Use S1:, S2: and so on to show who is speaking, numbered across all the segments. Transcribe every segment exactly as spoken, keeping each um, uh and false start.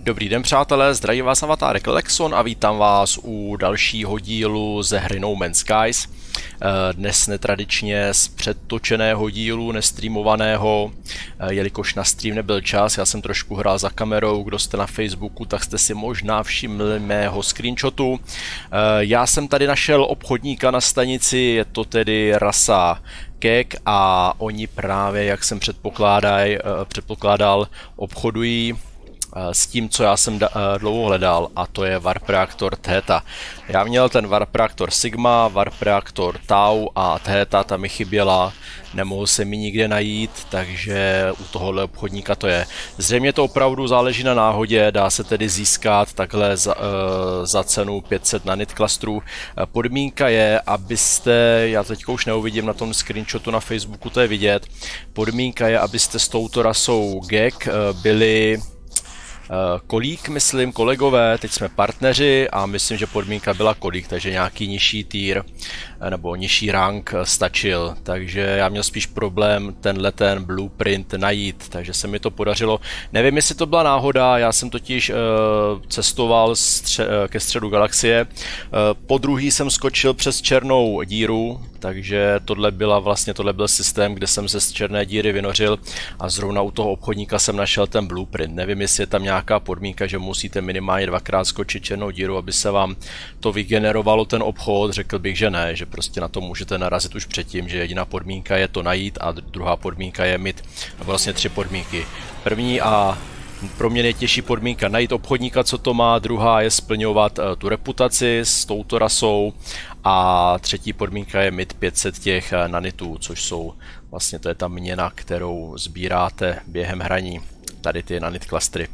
S1: Dobrý den přátelé, zdraví vás avatar Lexon a vítám vás u dalšího dílu ze hry No Man's Skies. Dnes netradičně z předtočeného dílu, nestreamovaného, jelikož na stream nebyl čas, já jsem trošku hrál za kamerou, kdo jste na Facebooku, tak jste si možná všimli mého screenshotu. Já jsem tady našel obchodníka na stanici, je to tedy rasa Kek a oni právě, jak jsem předpokládal, obchodují s tím, co já jsem dlouho hledal, a to je Warp Reactor Theta. Já měl ten Warp Reactor Sigma, Warp Reactor Tau a Theta, ta mi chyběla, nemohl se mi nikde najít, takže u tohohle obchodníka to je. Zřejmě to opravdu záleží na náhodě, dá se tedy získat takhle za, za cenu pět set nanit klastrů. Podmínka je, abyste, já teďka už neuvidím na tom screenshotu na Facebooku, to je vidět, podmínka je, abyste s touto rasou Gek byli kolík, myslím, kolegové, teď jsme partneři a myslím, že podmínka byla kolík, takže nějaký nižší tier nebo nižší rank stačil, takže já měl spíš problém tenhle ten blueprint najít, takže se mi to podařilo. Nevím, jestli to byla náhoda, já jsem totiž uh, cestoval stře ke středu galaxie, uh, po druhý jsem skočil přes černou díru, takže tohle byla vlastně, tohle byl systém, kde jsem se z černé díry vynořil a zrovna u toho obchodníka jsem našel ten blueprint. Nevím, jestli je tam nějaká podmínka, že musíte minimálně dvakrát skočit černou díru, aby se vám to vygenerovalo ten obchod. Řekl bych, že ne, že prostě na to můžete narazit už předtím, že jediná podmínka je to najít a druhá podmínka je mít vlastně tři podmínky. První a pro mě nejtěžší podmínka najít obchodníka, co to má, druhá je splňovat uh, tu reputaci s touto rasou a třetí podmínka je mít pět set těch uh, nanitů, což jsou vlastně, to je ta měna, kterou sbíráte během hraní, tady ty nanit klastry.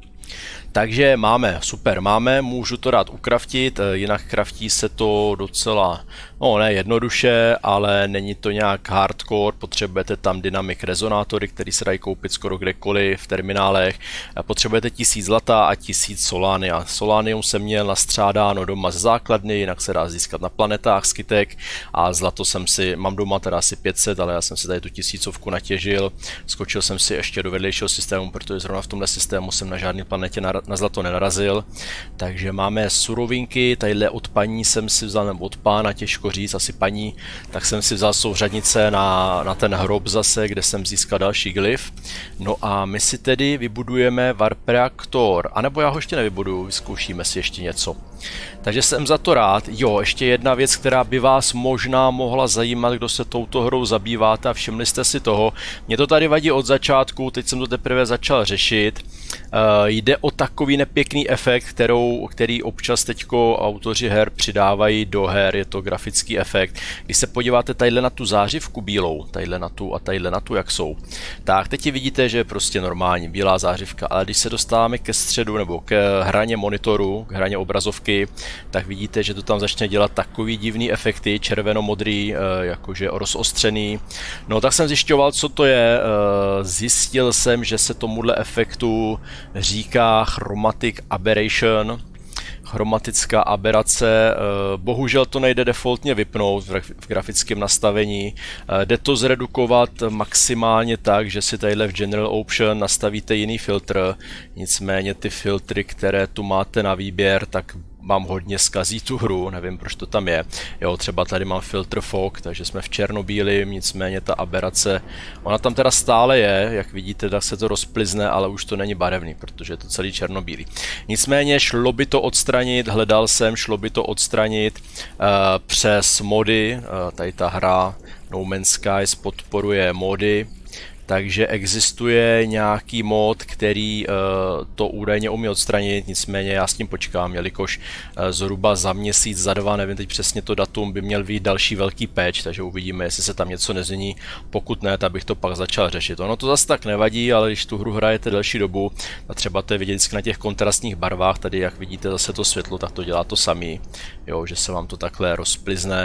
S1: Takže máme, super, máme, můžu to dát ukraftit, jinak kraftí se to docela, no ne jednoduše, ale není to nějak hardcore, potřebujete tam dynamic rezonátory, který se dají koupit skoro kdekoliv v terminálech, potřebujete tisíc zlata a tisíc solánia. Solánium jsem měl nastřádáno doma ze základny, jinak se dá získat na planetách, skytek, a zlato jsem si, mám doma teda asi pět set, ale já jsem si tady tu tisícovku natěžil, skočil jsem si ještě do vedlejšího systému, protože zrovna v tomhle systému jsem na žádné planetě na, na zlato nenarazil, takže máme surovinky, tadyhle od paní jsem si vzal, nebo od pána, těžko říct, asi paní, tak jsem si vzal souřadnice na, na ten hrob zase, kde jsem získal další glyf. No a my si tedy vybudujeme Warp Reactor, anebo já ho ještě nevybuduju, vyzkoušíme si ještě něco. Takže jsem za to rád. Jo, ještě jedna věc, která by vás možná mohla zajímat, kdo se touto hrou zabýváte a všimli jste si toho. Mě to tady vadí od začátku, teď jsem to teprve začal řešit. Uh, jde o takový nepěkný efekt, kterou, který občas teďko autoři her přidávají do her, je to grafický efekt. Když se podíváte tadyhle na tu zářivku bílou, tadyhle na tu a tadyhle na tu, jak jsou, tak teď vidíte, že je prostě normální bílá zářivka, ale když se dostáváme ke středu nebo k hraně monitoru, k hraně obrazovky, tak vidíte, že to tam začne dělat takový divný efekty, červeno-modrý, uh, jakože rozostřený. No tak jsem zjišťoval, co to je, uh, zjistil jsem, že se tomuhle efektu říká chromatic aberration, chromatická aberace. Bohužel to nejde defaultně vypnout v grafickém nastavení. Jde to zredukovat maximálně tak, že si tadyhle v General Option nastavíte jiný filtr, nicméně ty filtry, které tu máte na výběr, tak mám hodně zkazí tu hru, nevím, proč to tam je. Jo, třeba tady mám filtr fog, takže jsme v černobílém, nicméně ta aberace, ona tam teda stále je, jak vidíte, tak se to rozplizne, ale už to není barevný, protože je to celý černobílý. Nicméně šlo by to odstranit, hledal jsem, šlo by to odstranit uh, přes mody, uh, tady ta hra No Man's Skies podporuje mody, takže existuje nějaký mod, který uh, to údajně umí odstranit, nicméně já s tím počkám, jelikož uh, zhruba za měsíc, za dva, nevím teď přesně to datum, by měl být další velký patch, takže uvidíme, jestli se tam něco nezmění, pokud ne, tak bych to pak začal řešit. Ono to zase tak nevadí, ale když tu hru hrajete delší dobu, a třeba to je vidět vždycky na těch kontrastních barvách, tady jak vidíte zase to světlo, tak to dělá to samý, jo, že se vám to takhle rozplizne.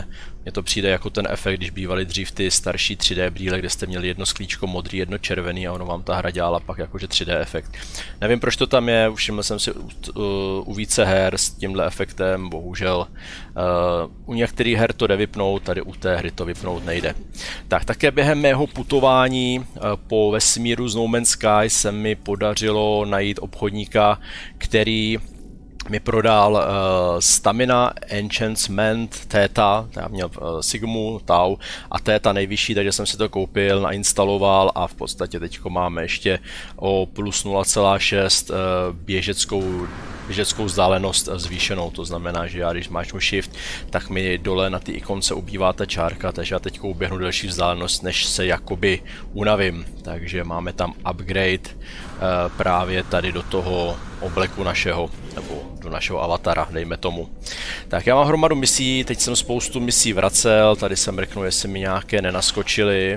S1: Mně to přijde jako ten efekt, když bývaly dřív ty starší tři dé brýle, kde jste měli jedno sklíčko modrý, jedno červený a ono vám ta hra dělala pak jakože tři dé efekt. Nevím, proč to tam je, všiml jsem si u, u, u více her s tímhle efektem, bohužel. Uh, u některých her to jde vypnout, tady u té hry to vypnout nejde. Tak, také během mého putování uh, po vesmíru z No Man's Sky se mi podařilo najít obchodníka, který mi prodal uh, Stamina, Enchantment, Theta, já měl uh, Sigmu, Tau a Theta nejvyšší, takže jsem si to koupil, nainstaloval a v podstatě teďko máme ještě o plus nula celá šest uh, běžeckou, běžeckou vzdálenost zvýšenou, to znamená, že já když máčnu Shift, tak mi dole na ty ikonce ubývá ta čárka, takže já teďko uběhnu delší vzdálenost, než se jakoby unavím, takže máme tam upgrade uh, právě tady do toho obleku našeho, nebo do našeho avatara, dejme tomu. Tak já mám hromadu misí, teď jsem spoustu misí vracel, tady se mrknu, jestli mi nějaké nenaskočily.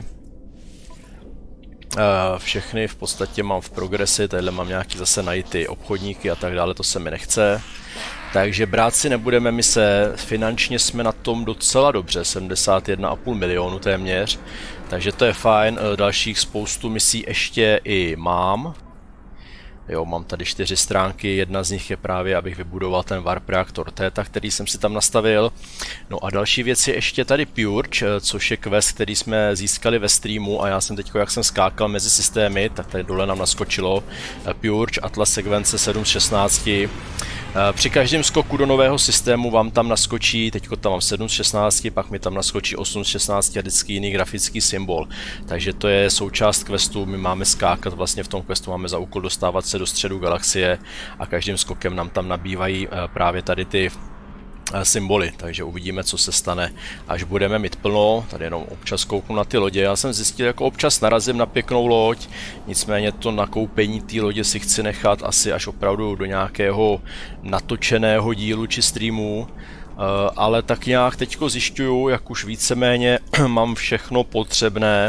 S1: Všechny v podstatě mám v progresi, tadyhle mám nějaký zase najít ty obchodníky a tak dále, to se mi nechce. Takže brát si nebudeme mise, finančně jsme na tom docela dobře, sedmdesát jedna a půl milionu téměř, takže to je fajn, dalších spoustu misí ještě i mám. Jo, mám tady čtyři stránky, jedna z nich je právě, abych vybudoval ten warp reaktor Theta, který jsem si tam nastavil. No a další věc je ještě tady Purge, což je quest, který jsme získali ve streamu a já jsem teď, jak jsem skákal mezi systémy, tak tady dole nám naskočilo Purge Atlas sekvence sedm z šestnácti. Při každém skoku do nového systému vám tam naskočí, teďko tam mám sedm z šestnácti, pak mi tam naskočí osm z šestnácti a vždycky jiný grafický symbol. Takže to je součást questu, my máme skákat, vlastně v tom questu máme za úkol dostávat se do středu galaxie a každým skokem nám tam nabývají právě tady ty symboly, takže uvidíme, co se stane, až budeme mít plno. Tady jenom občas kouknu na ty lodě, já jsem zjistil, jako občas narazím na pěknou loď, nicméně to nakoupení té lodě si chci nechat asi až opravdu do nějakého natočeného dílu či streamu, ale tak nějak teďko zjišťuju, jak už víceméně mám všechno potřebné,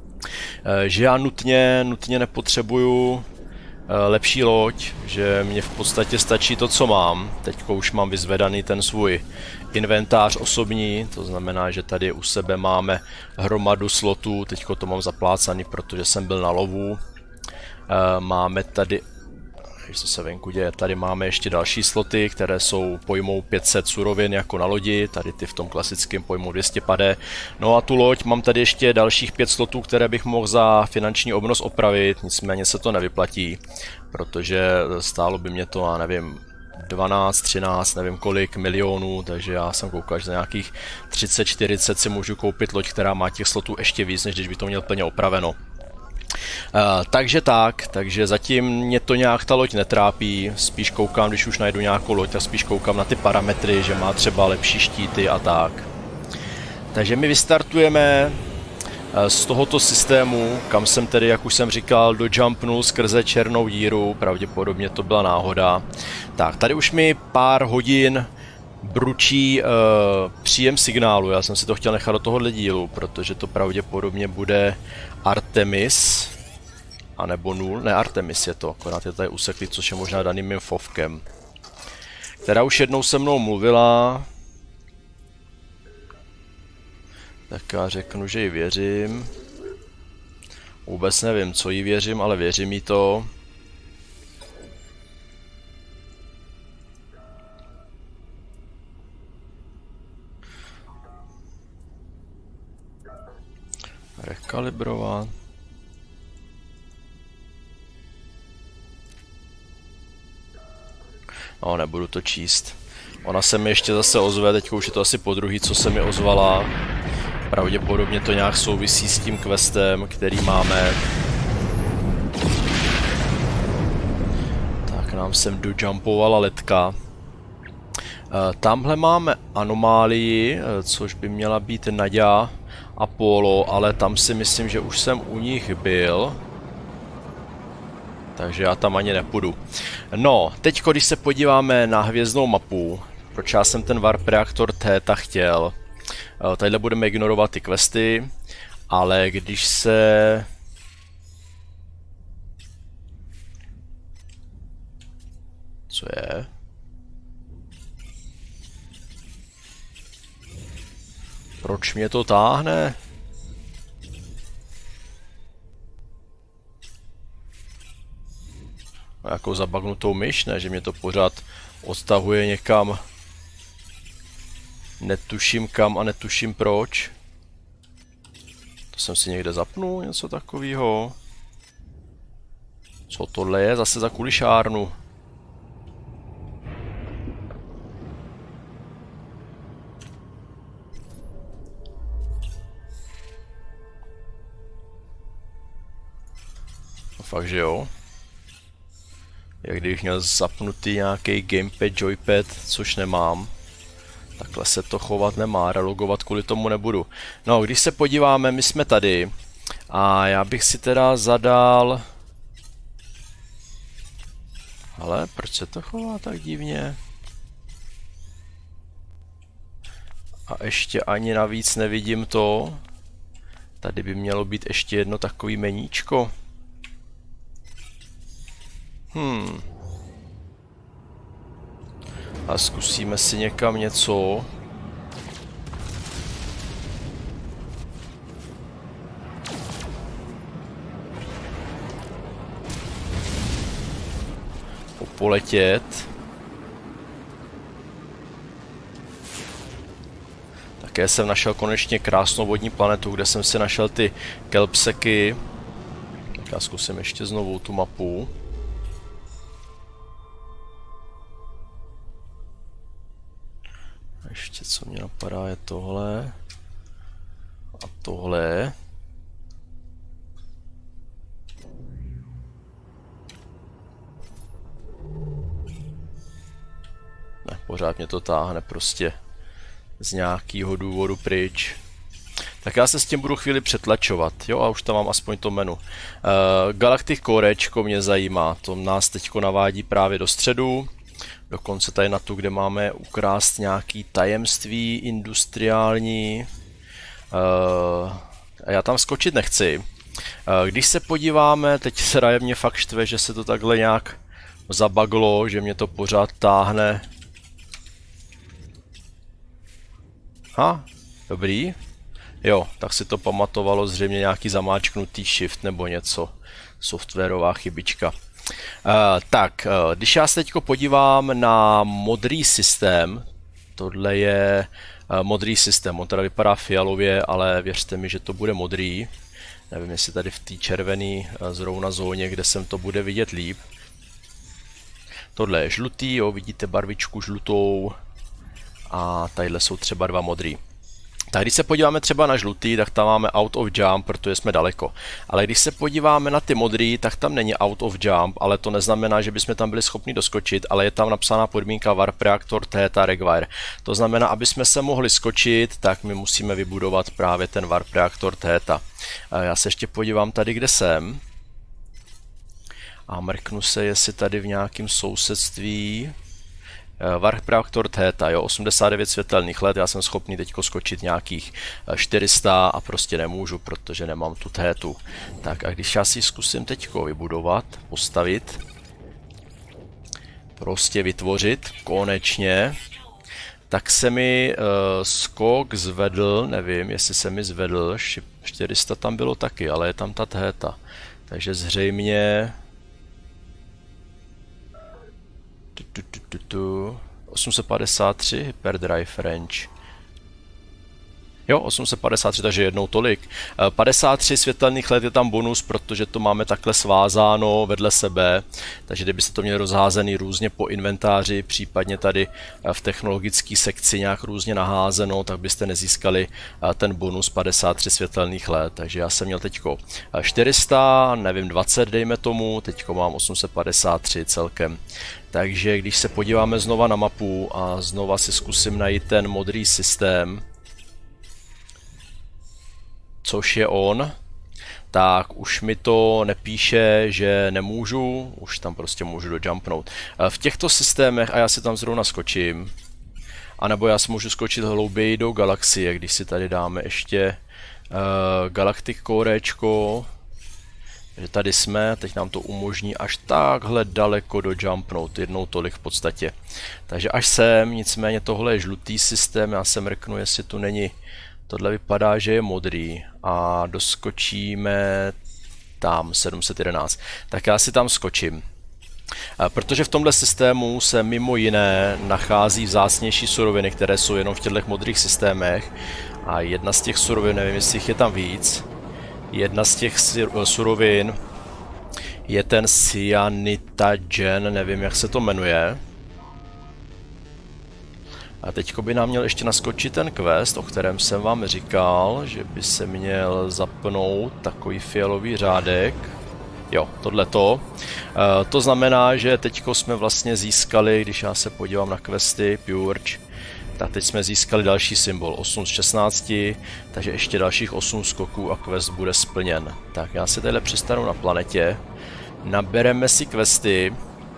S1: že já nutně, nutně nepotřebuju lepší loď, že mě v podstatě stačí to, co mám. Teďko už mám vyzvedaný ten svůj inventář osobní, to znamená, že tady u sebe máme hromadu slotů, teďko to mám zaplácaný, protože jsem byl na lovu. Máme tady, co se venku děje, tady máme ještě další sloty, které jsou pojmou pět set surovin jako na lodi, tady ty v tom klasickém pojmou dvě stě padé. No a tu loď mám tady ještě dalších pět slotů, které bych mohl za finanční obnos opravit, nicméně se to nevyplatí, protože stálo by mě to, já nevím, dvanáct, třináct, nevím kolik milionů, takže já jsem koukal, že za nějakých třicet čtyřicet si můžu koupit loď, která má těch slotů ještě víc, než když by to měl plně opraveno. Uh, takže tak, takže zatím mě to nějak ta loď netrápí, spíš koukám, když už najdu nějakou loď, tak spíš koukám na ty parametry, že má třeba lepší štíty a tak. Takže my vystartujeme uh, z tohoto systému, kam jsem tedy, jak už jsem říkal, dojumpnul skrze černou díru, pravděpodobně to byla náhoda. Tak, tady už mi pár hodin bručí uh, příjem signálu, já jsem si to chtěl nechat do tohohle dílu, protože to pravděpodobně bude Artemis, anebo nul, ne Artemis je to, akorát je tady useklý, což je možná daným mým fovkem, která už jednou se mnou mluvila, tak já řeknu, že jí věřím, vůbec nevím, co jí věřím, ale věřím jí to. Rekalibrovat. No, nebudu to číst. Ona se mi ještě zase ozve, teď už je to asi podruhý, co se mi ozvala. Pravděpodobně to nějak souvisí s tím questem, který máme. Tak nám sem dojumpovala letka. Tamhle máme anomálii, což by měla být Nadia a Polo, ale tam si myslím, že už jsem u nich byl. Takže já tam ani nepůjdu. No, teď když se podíváme na hvězdnou mapu, proč já jsem ten warp reaktor Theta chtěl. Tadyhle budeme ignorovat ty questy, ale když se... Co je? Proč mě to táhne? Jako zabagnutou myš, ne? Že mě to pořád odtahuje někam. Netuším kam a netuším proč. To jsem si někde zapnul, něco takového. Co tohle je? Zase za kulišárnu. No fakt, že jo. Jak kdybych měl zapnutý nějaký gamepad, joypad, což nemám. Takhle se to chovat nemá, relogovat kvůli tomu nebudu. No, když se podíváme, my jsme tady. A já bych si teda zadal... Ale proč se to chová tak divně? A ještě ani navíc nevidím to. Tady by mělo být ještě jedno takový meníčko. Hmm. A zkusíme si někam něco. Poletět. Také jsem našel konečně krásnou vodní planetu, kde jsem si našel ty kelpseky. Tak já zkusím ještě znovu tu mapu. Ještě co mě napadá je tohle. A tohle. Ne, pořád mě to táhne prostě z nějakého důvodu pryč. Tak já se s tím budu chvíli přetlačovat, jo, a už tam mám aspoň to menu. Uh, Galactic Corečko mě zajímá, to nás teďko navádí právě do středu. Dokonce tady na tu, kde máme ukrást nějaký tajemství industriální. Uh, a já tam skočit nechci. Uh, když se podíváme, teď se raje mě fakt štve, že se to takhle nějak zabaglo, že mě to pořád táhne. Ha, dobrý. Jo, tak si to pamatovalo zřejmě nějaký zamáčknutý shift nebo něco. Softwarová chybička. Uh, tak, uh, když já se teď podívám na modrý systém, tohle je uh, modrý systém, on teda vypadá fialově, ale věřte mi, že to bude modrý. Nevím, jestli tady v té červené uh, zrovna zóně, kde jsem to bude vidět líp. Tohle je žlutý, jo, vidíte barvičku žlutou a tadyhle jsou třeba dva modrý. Tak když se podíváme třeba na žlutý, tak tam máme out of jump, protože jsme daleko. Ale když se podíváme na ty modrý, tak tam není out of jump, ale to neznamená, že bychom tam byli schopni doskočit, ale je tam napsána podmínka warp reactor theta require. To znamená, aby jsme se mohli skočit, tak my musíme vybudovat právě ten warp reactor theta. Já se ještě podívám tady, kde jsem. A mrknu se, jestli tady v nějakém sousedství... Warp reactor theta, jo, osmdesát devět světelných let, já jsem schopný teďko skočit nějakých čtyři sta a prostě nemůžu, protože nemám tu thetu. Tak a když já si zkusím teďko vybudovat, postavit, prostě vytvořit, konečně, tak se mi uh, skok zvedl, nevím, jestli se mi zvedl, čtyři sta tam bylo taky, ale je tam ta theta, takže zřejmě... Tu, tu, tu, tu. osm set padesát tři hyperdrive range. Jo, osm set padesát tři, takže jednou tolik. padesát tři světelných let je tam bonus, protože to máme takhle svázáno vedle sebe. Takže kdybyste to měli rozházený různě po inventáři, případně tady v technologické sekci nějak různě naházeno, tak byste nezískali ten bonus padesát tři světelných let. Takže já jsem měl teďko čtyři sta, nevím, dvacet dejme tomu, teďko mám osm set padesát tři celkem. Takže když se podíváme znova na mapu a znova si zkusím najít ten modrý systém, což je on, tak už mi to nepíše, že nemůžu, už tam prostě můžu dojumpnout. V těchto systémech, a já si tam zrovna skočím, anebo já si můžu skočit hlouběji do galaxie, když si tady dáme ještě uh, Galactic Corečko, že tady jsme, teď nám to umožní až takhle daleko dojumpnout, jednou tolik v podstatě. Takže až sem, nicméně tohle je žlutý systém, já se mrknu, jestli tu není Tohle vypadá, že je modrý a doskočíme tam sedm set jedenáct. Tak já si tam skočím. Protože v tomhle systému se mimo jiné nachází vzácnější suroviny, které jsou jenom v těchto modrých systémech. A jedna z těch surovin, nevím, jestli jich je tam víc, jedna z těch surovin je ten cyanitagen, nevím, jak se to jmenuje. A teďko by nám měl ještě naskočit ten quest, o kterém jsem vám říkal, že by se měl zapnout takový fialový řádek. Jo, tohleto. E, to znamená, že teďko jsme vlastně získali, když já se podívám na questy, Purge, tak teď jsme získali další symbol, osm z šestnácti, takže ještě dalších osm skoků a quest bude splněn. Tak já se tady přistanu na planetě, nabereme si questy.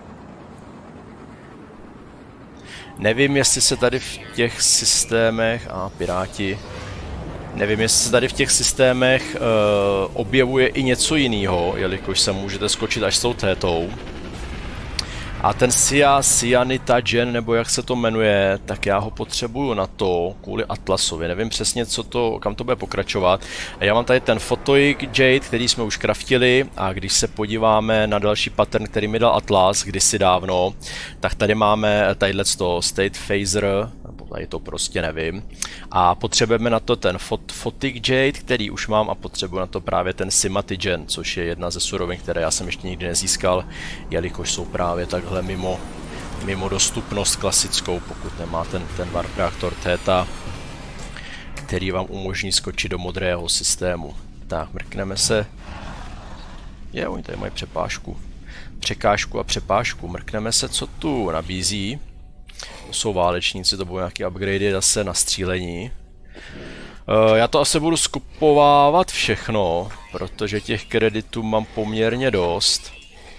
S1: Nevím, jestli se tady v těch systémech, a piráti, nevím, jestli se tady v těch systémech uh, objevuje i něco jiného, jelikož se můžete skočit až s tou tétou. A ten cyanitagen, nebo jak se to jmenuje, tak já ho potřebuju na to kvůli Atlasovi. Nevím přesně, co to, kam to bude pokračovat. Já mám tady ten Photoic Jade, který jsme už craftili, a když se podíváme na další pattern, který mi dal Atlas kdysi dávno, tak tady máme tadyhleto State Phaser, nebo tady to prostě nevím. A potřebujeme na to ten Photic Jade, který už mám, a potřebuji na to právě ten Cymatigen, což je jedna ze surovin, které já jsem ještě nikdy nezískal, jelikož jsou právě takhle mimo, mimo dostupnost klasickou, pokud nemá ten, ten warp reaktor Theta, který vám umožní skočit do modrého systému. Tak, mrkneme se. Je, oni tady mají přepážku. Překážku a přepážku. Mrkneme se, co tu nabízí. To jsou válečníci, to budou nějaké upgradey zase na střílení. Uh, já to asi budu skupovávat všechno, protože těch kreditů mám poměrně dost.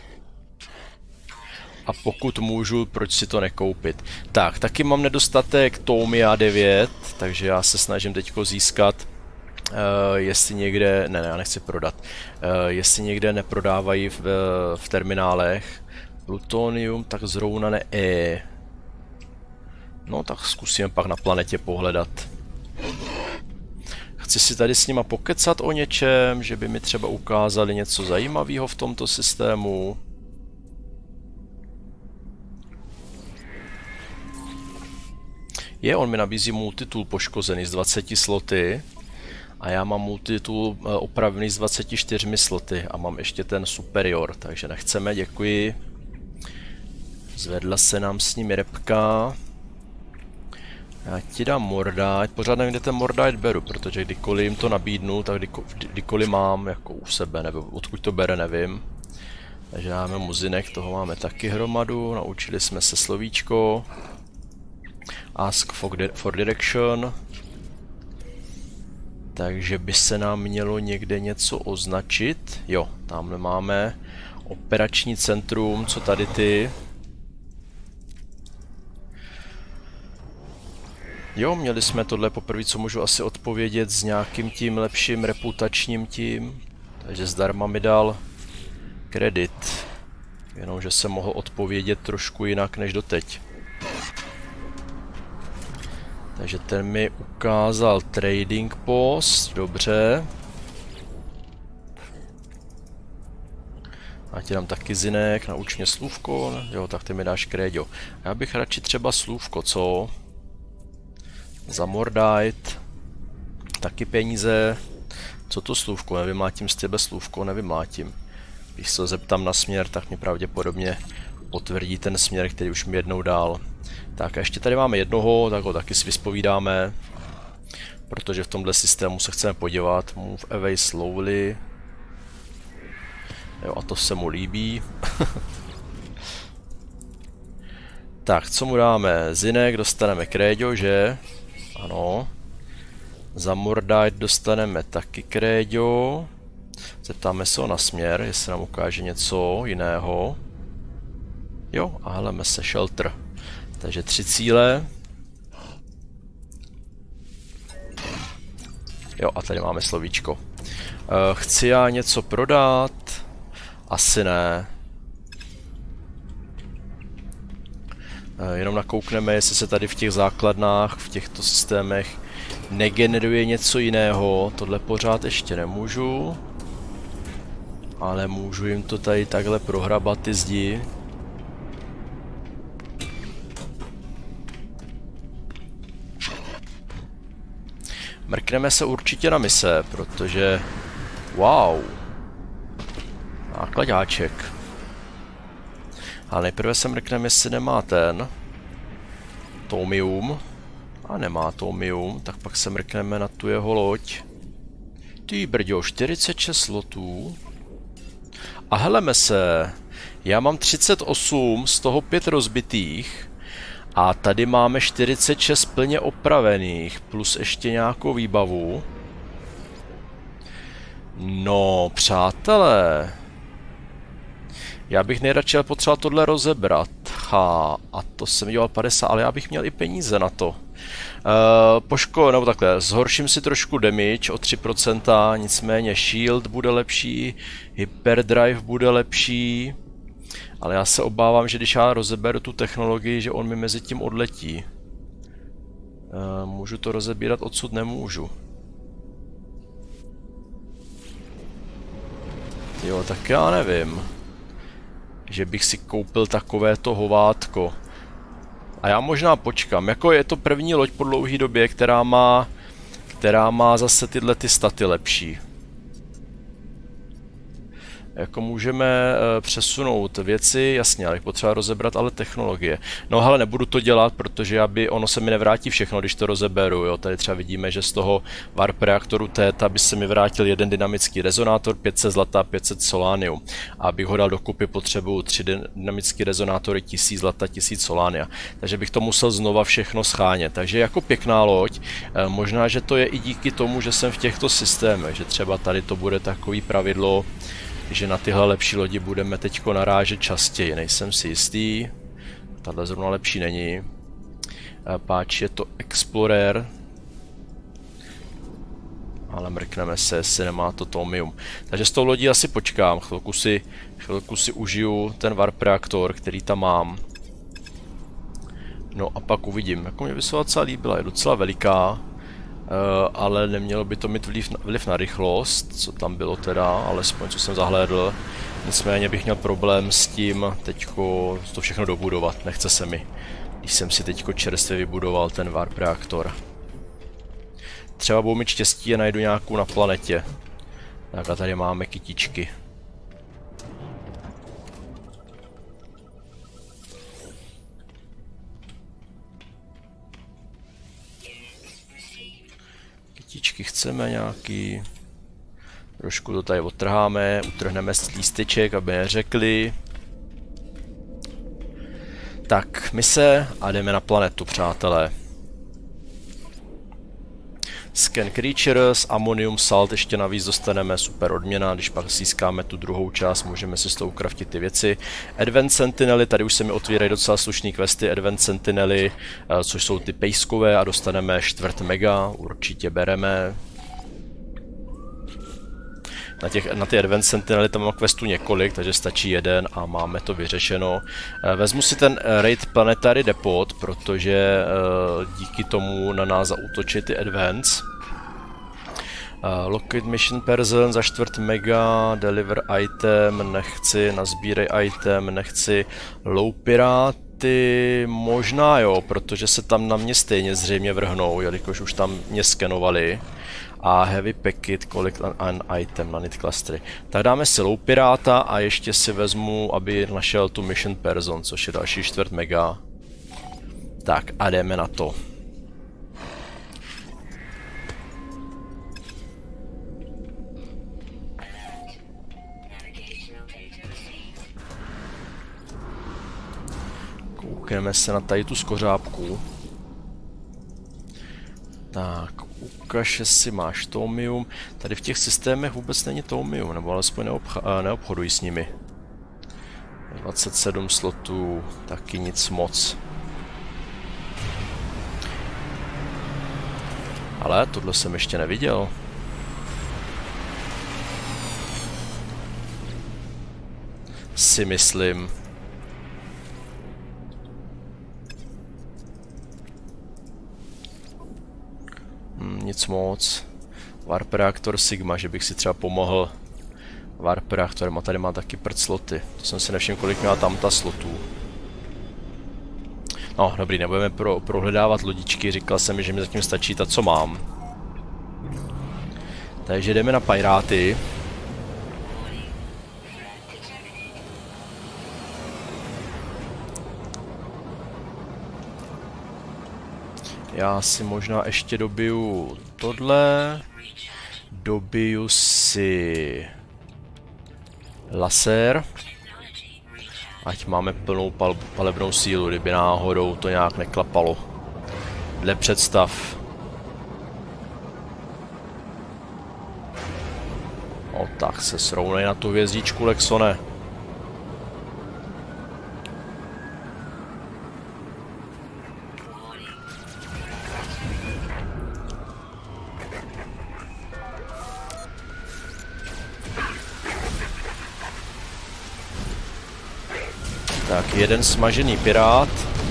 S1: A pokud můžu, proč si to nekoupit? Tak, taky mám nedostatek Tomia devět, takže já se snažím teďko získat, uh, jestli někde, ne, ne, já nechci prodat, uh, jestli někde neprodávají v, v terminálech plutonium, tak zrovna ne E. No tak zkusíme pak na planetě pohledat. Chci si tady s nima pokecat o něčem, že by mi třeba ukázali něco zajímavého v tomto systému. Je, on mi nabízí multitool poškozený z dvaceti sloty a já mám multitool opravený z dvaceti čtyřmi sloty a mám ještě ten superior, takže nechceme, děkuji. Zvedla se nám s ním repka. Já ti dám Mordite, pořád nevím, kde ten Mordite beru, protože kdykoliv jim to nabídnu, tak kdyko, kdykoliv mám jako u sebe, nebo odkud to bere, nevím. Takže dáme muzinek, toho máme taky hromadu, naučili jsme se slovíčko. Ask for direction. Takže by se nám mělo někde něco označit. Jo, tamhle máme operační centrum, co tady ty. Jo, měli jsme tohle poprvé, co můžu asi odpovědět s nějakým tím lepším reputačním tím. Takže zdarma mi dal kredit. Jenomže jsem mohl odpovědět trošku jinak než doteď. Takže ten mi ukázal trading post, dobře. A ti dám taky zinek, nauč mě slůvko, jo, tak ty mi dáš kréďo. Já bych radši třeba slůvko, co? Za Mordite. Taky peníze. Co to slůvko? Nevymlátím z tebe slůvko, nevymlátím. Když se zeptám na směr, tak mi pravděpodobně potvrdí ten směr, který už mi jednou dal. Tak a ještě tady máme jednoho, tak ho taky si vyspovídáme. Protože v tomhle systému se chceme podívat. Move away slowly. Jo, a to se mu líbí. Tak, co mu dáme? Zinek, dostaneme kréďo, že? Ano. Za Mordite dostaneme taky kréďo. Zeptáme se ho na směr, jestli nám ukáže něco jiného. Jo, a heleme se shelter. Takže tři cíle. Jo, a tady máme slovíčko. Chci já něco prodat? Asi ne. Jenom nakoukneme, jestli se tady v těch základnách, v těchto systémech negeneruje něco jiného. Tohle pořád ještě nemůžu. Ale můžu jim to tady takhle prohrabat ty zdi. Mrkneme se určitě na mise, protože... Wow! Nákladáček. Ale nejprve se mrkneme, jestli nemá ten... Tomium. A nemá tomium, tak pak se mrkneme na tu jeho loď. Ty brďo, čtyřicet šest slotů. A heleme se, já mám třicet osm, z toho pět rozbitých. A tady máme čtyřicet šest plně opravených, plus ještě nějakou výbavu. No, přátelé. Já bych nejradši potřeboval tohle rozebrat. Ha, a to jsem dělal padesát, ale já bych měl i peníze na to. Uh, poško, nebo takhle, zhorším si trošku damage o tři procenta, nicméně shield bude lepší, hyperdrive bude lepší, ale já se obávám, že když já rozeberu tu technologii, že on mi mezi tím odletí. Uh, můžu to rozebírat, odsud nemůžu. Jo, tak já nevím, že bych si koupil takovéto hovátko. A já možná počkám, jako je to první loď po dlouhé době, která má, která má zase tyhle ty staty lepší. Jako můžeme e, přesunout věci, jasně, ale potřeba rozebrat ale technologie. No hele, nebudu to dělat, protože aby ono se mi nevrátí všechno, když to rozeberu, jo. Tady třeba vidíme, že z toho warp reaktoru Theta by se mi vrátil jeden dynamický rezonátor, pět set zlata, pět set solánium. A abych ho dal dokupy, potřebuju tři dynamický rezonátory, tisíc zlata, tisíc solánia. Takže bych to musel znova všechno schánět. Takže jako pěkná loď, e, možná, že to je i díky tomu, že jsem v těchto systémech, že třeba tady to bude takový pravidlo, že na tyhle lepší lodi budeme teďko narážet častěji, nejsem si jistý. Tahle zrovna lepší není. Páč je to Explorer. Ale mrkneme se, jestli nemá to tomium. Takže s tou lodí asi počkám, chvilku si, chvilku si užiju ten warp reaktor, který tam mám. No a pak uvidím, jako mě by se docela líbila, je docela veliká. Uh, ale nemělo by to mít vliv na, vliv na rychlost, co tam bylo teda, alespoň co jsem zahlédl. Nicméně bych měl problém s tím teďko to všechno dobudovat, nechce se mi, když jsem si teďko čerstvě vybudoval ten warp reaktor. Třeba budu mít štěstí a najdu nějakou na planetě. Tak a tady máme kytičky. Kytičky chceme nějaký. Trošku to tady odtrháme, utrhneme z lísteček, aby neřekli. Tak, mise a jdeme na planetu, přátelé. Scan Creatures, Ammonium Salt ještě navíc dostaneme, super odměna, když pak získáme tu druhou část, můžeme si s tou craftit ty věci. Advent Sentinely, tady už se mi otvírají docela slušný questy, Advent Sentinely, což jsou ty pejskové a dostaneme čtvrt mega, určitě bereme. Na, těch, na ty Advent Sentinely tam mám questů několik, takže stačí jeden a máme to vyřešeno. Vezmu si ten Raid Planetary Depot, protože díky tomu na nás zaútočí ty Advents. Locate Mission Person za čtvrt mega, Deliver Item, nechci, nazbírej item, nechci, Low Piráty, možná jo, protože se tam na mě stejně zřejmě vrhnou, jelikož už tam mě skenovali. A Heavy Packet, Collect an Item na Nit Clustery. Tak dáme si Low Piráta a ještě si vezmu, aby našel tu Mission Person, což je další čtvrt mega. Tak a jdeme na to. Koukneme se na tady tu skořápku. Tak, ukaž, jestli máš tomium. Tady v těch systémech vůbec není tomium, nebo alespoň neobchodují s nimi. dvacet sedm slotů, taky nic moc. Ale tohle jsem ještě neviděl. Si myslím. Hmm, nic moc. Warp reaktor Sigma, že bych si třeba pomohl Warp reaktorem a tady má taky prd sloty. To jsem si nevšiml, kolik měla tam ta slotů. No, dobrý, nebudeme pro, prohledávat lodičky, říkal jsem mi, že mi zatím stačí ta, co mám. Takže jdeme na Piráty. Já si možná ještě dobiju tohle. Dobiju si laser. Ať máme plnou pal palebnou sílu, kdyby náhodou to nějak neklapalo. Dle představ. O, tak se srovnej na tu hvězdičku, Lexone. Tak, jeden smažený pirát.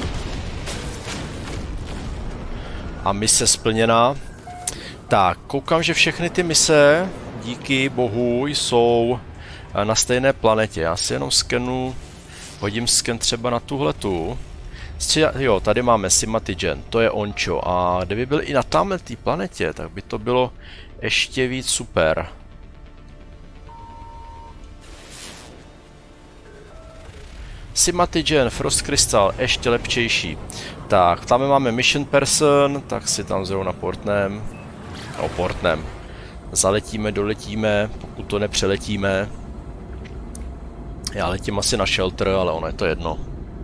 S1: A mise splněná. Tak, koukám, že všechny ty mise, díky bohu, jsou na stejné planetě. Já si jenom skenu, hodím sken třeba na tuhletu. Jo, tady máme Simatigen, to je ončo. A kdyby byl i na tamhletý planetě, tak by to bylo ještě víc super. Simatigen, Frost Crystal, ještě lepčejší. Tak, tam máme Mission Person, tak si tam zrovna portnem. No, portnem. Zaletíme, doletíme, pokud to nepřeletíme. Já letím asi na shelter, ale ono je to jedno.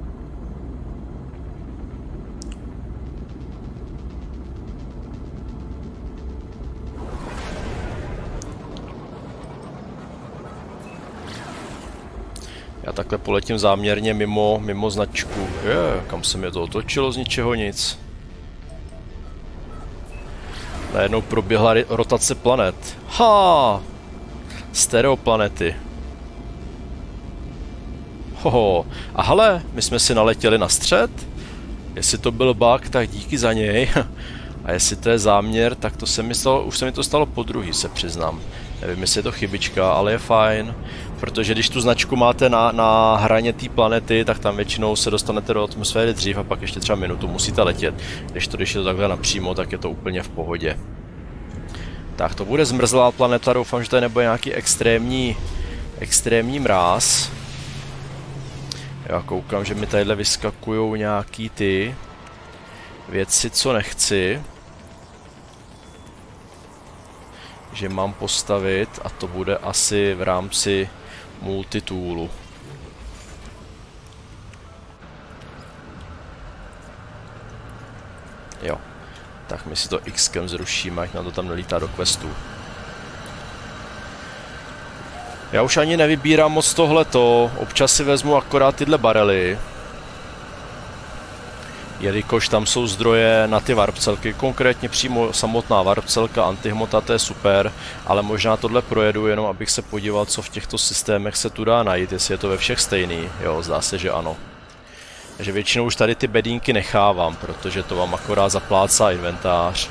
S1: Já takhle poletím záměrně mimo, mimo značku. Je, kam se mě to otočilo z ničeho nic. Najednou proběhla rotace planet. Ha! Stereoplanety. Hoho. A hele, my jsme si naletěli na střed. Jestli to byl bug, tak díky za něj. A jestli to je záměr, tak to se mi stalo, už se mi to stalo podruhý, se přiznám. Nevím, jestli je to chybička, ale je fajn. Protože když tu značku máte na, na hraně té planety, tak tam většinou se dostanete do atmosféry dřív a pak ještě třeba minutu musíte letět. Když to, když je to takhle napřímo, tak je to úplně v pohodě. Tak to bude zmrzlá planeta, doufám, že tady nebude nějaký extrémní, extrémní mráz. Já koukám, že mi tadyhle vyskakujou nějaký ty věci, co nechci. Že mám postavit a to bude asi v rámci multitoolu. Jo, tak my si to X-kem zrušíme, ať nám to tam nelítá do questů. Já už ani nevybírám moc tohleto, občas si vezmu akorát tyhle barely. Jelikož tam jsou zdroje na ty warpcelky, konkrétně přímo samotná warpcelka, antihmota, to je super, ale možná tohle projedu jenom, abych se podíval, co v těchto systémech se tu dá najít, jestli je to ve všech stejný, jo, zdá se, že ano. Takže většinou už tady ty bedínky nechávám, protože to vám akorát zaplácá inventář.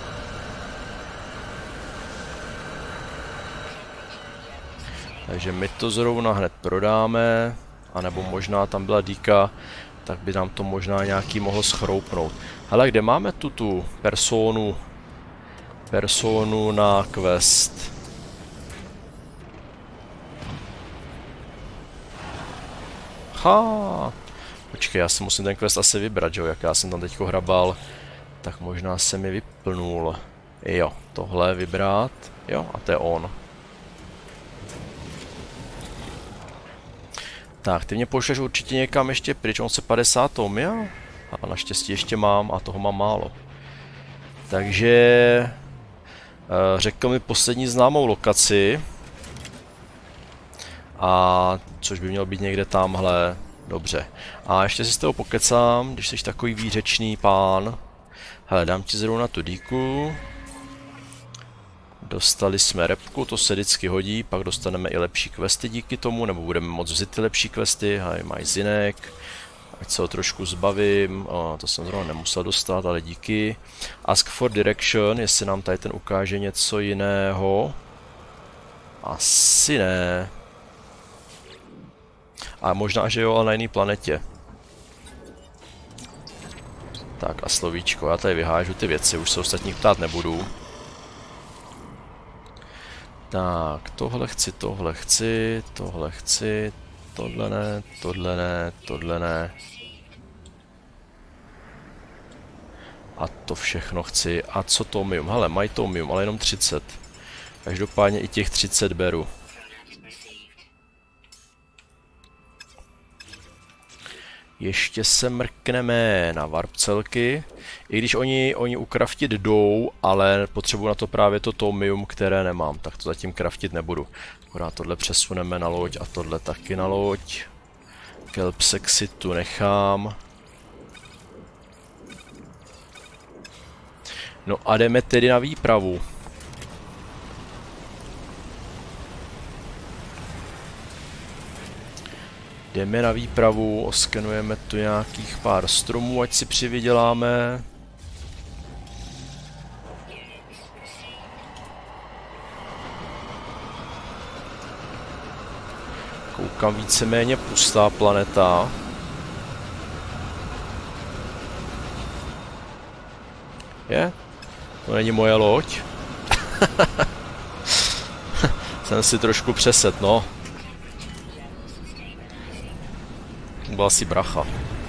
S1: Takže my to zrovna hned prodáme, anebo možná tam byla díka, tak by nám to možná nějaký mohl schroupnout. Hele, kde máme tu tu personu, personu na quest? Ha, počkej, já si musím ten quest asi vybrat, jo, jak já jsem tam teďko hrabal, tak možná se mi vyplnul. Jo, tohle vybrat, jo, a to je on. Tak, ty mě pošleš určitě někam ještě pryč, on se padesát tomia. A naštěstí ještě mám a toho mám málo. Takže řekl mi poslední známou lokaci. A což by mělo být někde tamhle. Dobře. A ještě si s toho pokecám, když jsi takový výřečný pán. Hele, dám ti zrovna tu díku. Dostali jsme repku, to se vždycky hodí, pak dostaneme i lepší questy díky tomu, nebo budeme moct vzít ty lepší questy, hej, mají zinek, Ať se ho trošku zbavím. O, to jsem zrovna nemusel dostat, ale díky. Ask for direction, jestli nám tady ten ukáže něco jiného. Asi ne. A možná, že jo, ale na jiné planetě. Tak a slovíčko, já tady vyhážu ty věci, už se ostatních ptát nebudu. Tak, tohle chci, tohle chci, tohle chci, tohle ne, tohle ne, tohle ne. A to všechno chci. A co tomium? Hele, mají tomium, ale jenom třicet. Každopádně i těch třicet beru. Ještě se mrkneme na warp celky. I když oni, oni ukraftit jdou, ale potřebuji na to právě to tomium, které nemám. Tak to zatím kraftit nebudu. Akorát tohle přesuneme na loď a tohle taky na loď. Kelpsek si tu nechám. No a jdeme tedy na výpravu. Jdeme na výpravu, oskenujeme tu nějakých pár stromů, ať si přivyděláme. Koukám, víceméně pustá planeta. Je? To není moje loď. Jsem si trošku přeset, no. Byla asi bracha.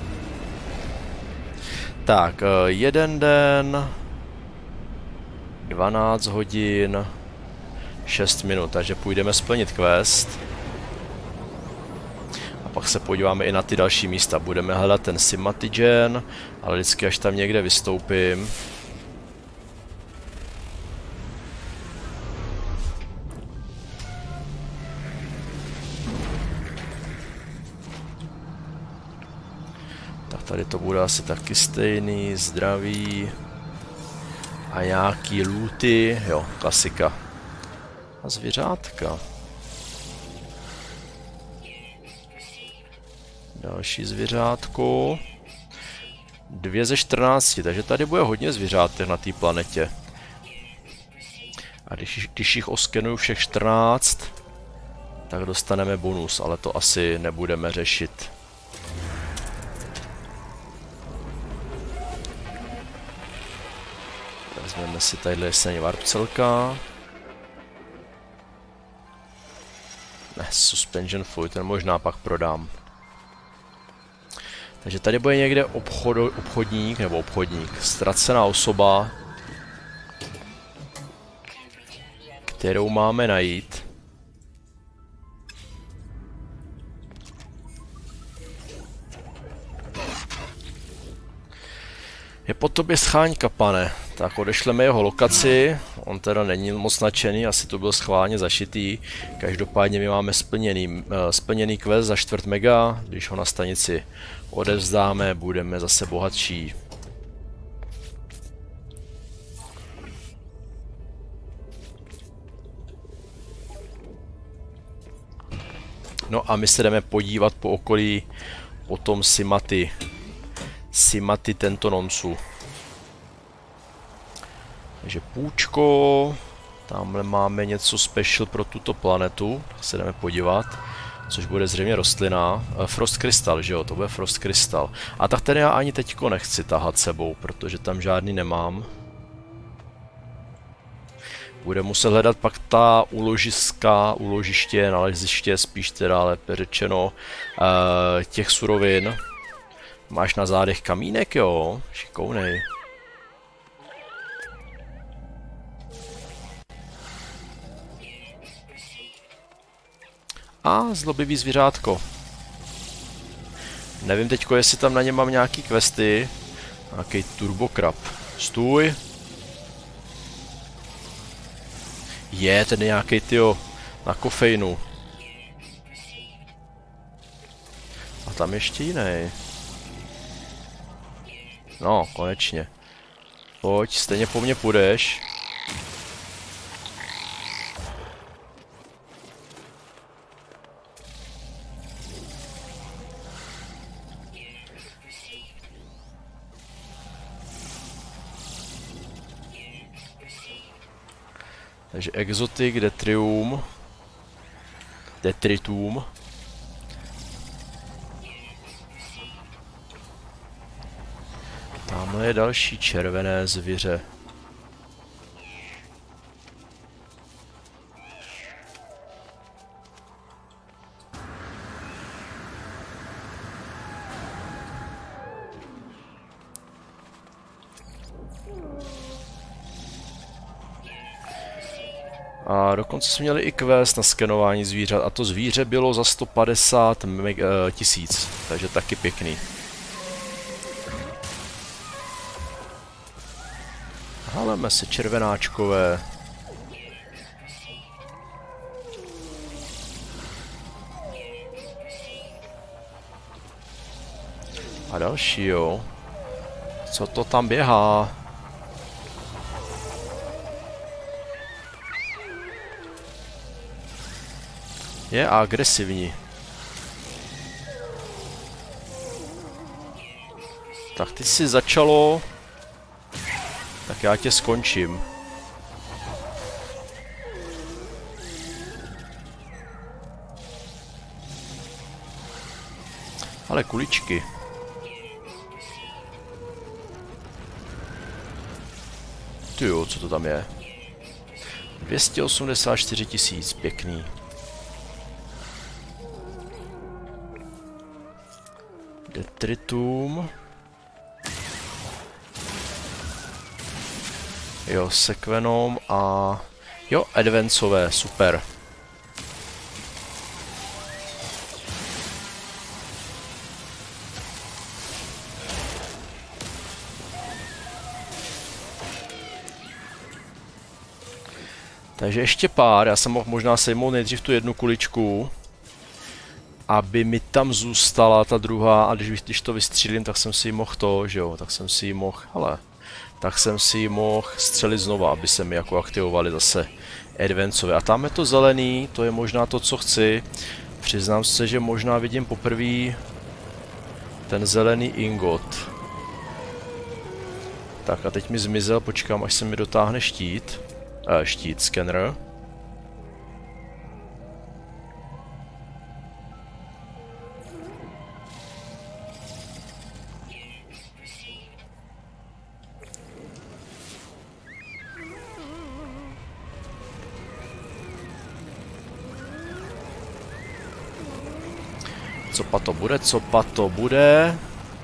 S1: Tak, jeden den, dvanáct hodin, šest minut, takže půjdeme splnit quest. A pak se podíváme i na ty další místa. Budeme hledat ten Simatigen, ale vždycky až tam někde vystoupím. Tady to bude asi taky stejný, zdraví a nějaký looty, jo, klasika. A zvířátka. Další zvířátko. Dvě ze čtrnácti, takže tady bude hodně zvířátek na té planetě. A když, když jich oskenuju všech čtrnáct, tak dostaneme bonus, ale to asi nebudeme řešit. Vezmeme si tadyhle jesení warp celka. Ne, suspension food, ten možná pak prodám. Takže tady bude někde obchod, obchodník, nebo obchodník, ztracená osoba, kterou máme najít. Je po tobě scháňka, pane. Tak odešleme jeho lokaci, on teda není moc nadšený, asi to byl schválně zašitý. Každopádně my máme splněný, uh, splněný quest za čtvrt mega, když ho na stanici odevzdáme, budeme zase bohatší. No a my se jdeme podívat po okolí po tom Simati. Simati tento nonsu. Takže půčko, tamhle máme něco special pro tuto planetu, tak se jdeme podívat, což bude zřejmě rostlina, Frost Crystal, že jo, to bude Frost Crystal. A tak ten já ani teďko nechci tahat sebou, protože tam žádný nemám. Bude muset hledat pak ta uložiska, uložiště, naleziště, spíš teda lépe řečeno, těch surovin. Máš na zádech kamínek, jo, šikovnej. A zlobivý zvířátko. Nevím teďko, jestli tam na ně mám nějaký questy. Nějaký turbokrab. Stůj. Je, ten je nějaký, tyjo, na kofeinu. A tam ještě jiný. No, konečně. Pojď, stejně po mně půjdeš. Takže Exotic, Detrium, Detritum. Tamhle je další červené zvěře. A dokonce jsme měli i quest na skenování zvířat a to zvíře bylo za sto padesát tisíc, takže taky pěkný. Haleme si červenáčkové. A další, jo. Co to tam běhá? Je agresivní. Tak ty si začalo. Tak já tě skončím. Ale kuličky. Ty jo, co to tam je? dvě stě osmdesát čtyři tisíc, pěkný. Detritum. Jo, Sequenom a... Jo, Advancové, super. Takže ještě pár, já jsem mohl možná sejmout nejdřív tu jednu kuličku, aby mi tam zůstala ta druhá a když, když to vystřílím, tak jsem si ji mohl to, že jo, tak jsem si ji mohl, hele, tak jsem si ji mohl střelit znova, aby se mi jako aktivovali zase advancové. A tam je to zelený, to je možná to, co chci. Přiznám se, že možná vidím poprvé ten zelený ingot. Tak a teď mi zmizel, počkám, až se mi dotáhne štít. Eh, štít, skener. Copa to bude, copa to bude.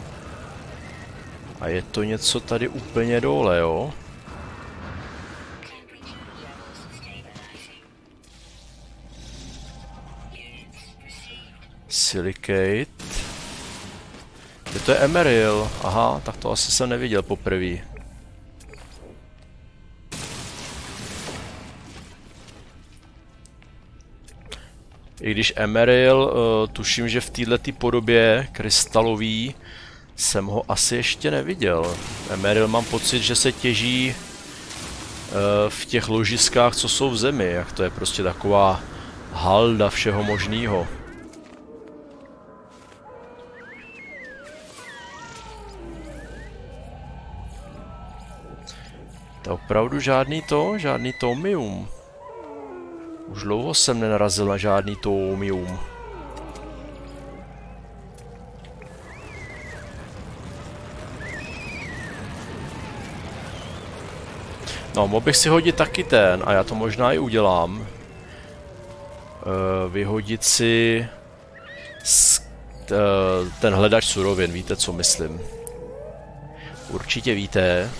S1: A je to něco tady úplně dole, jo? Silicate. Kde to je Emeril? Aha, tak to asi jsem neviděl poprvé. I když Emeril, uh, tuším, že v této podobě krystalový jsem ho asi ještě neviděl. Emeril mám pocit, že se těží uh, v těch ložiskách, co jsou v zemi, jak to je prostě taková halda všeho možného. To je opravdu žádný to, žádný tomium. Už dlouho jsem nenarazil na žádný tomium. No, mohl bych si hodit taky ten, a já to možná i udělám. Uh, vyhodit si ten hledač surovin, víte, co myslím. Určitě víte.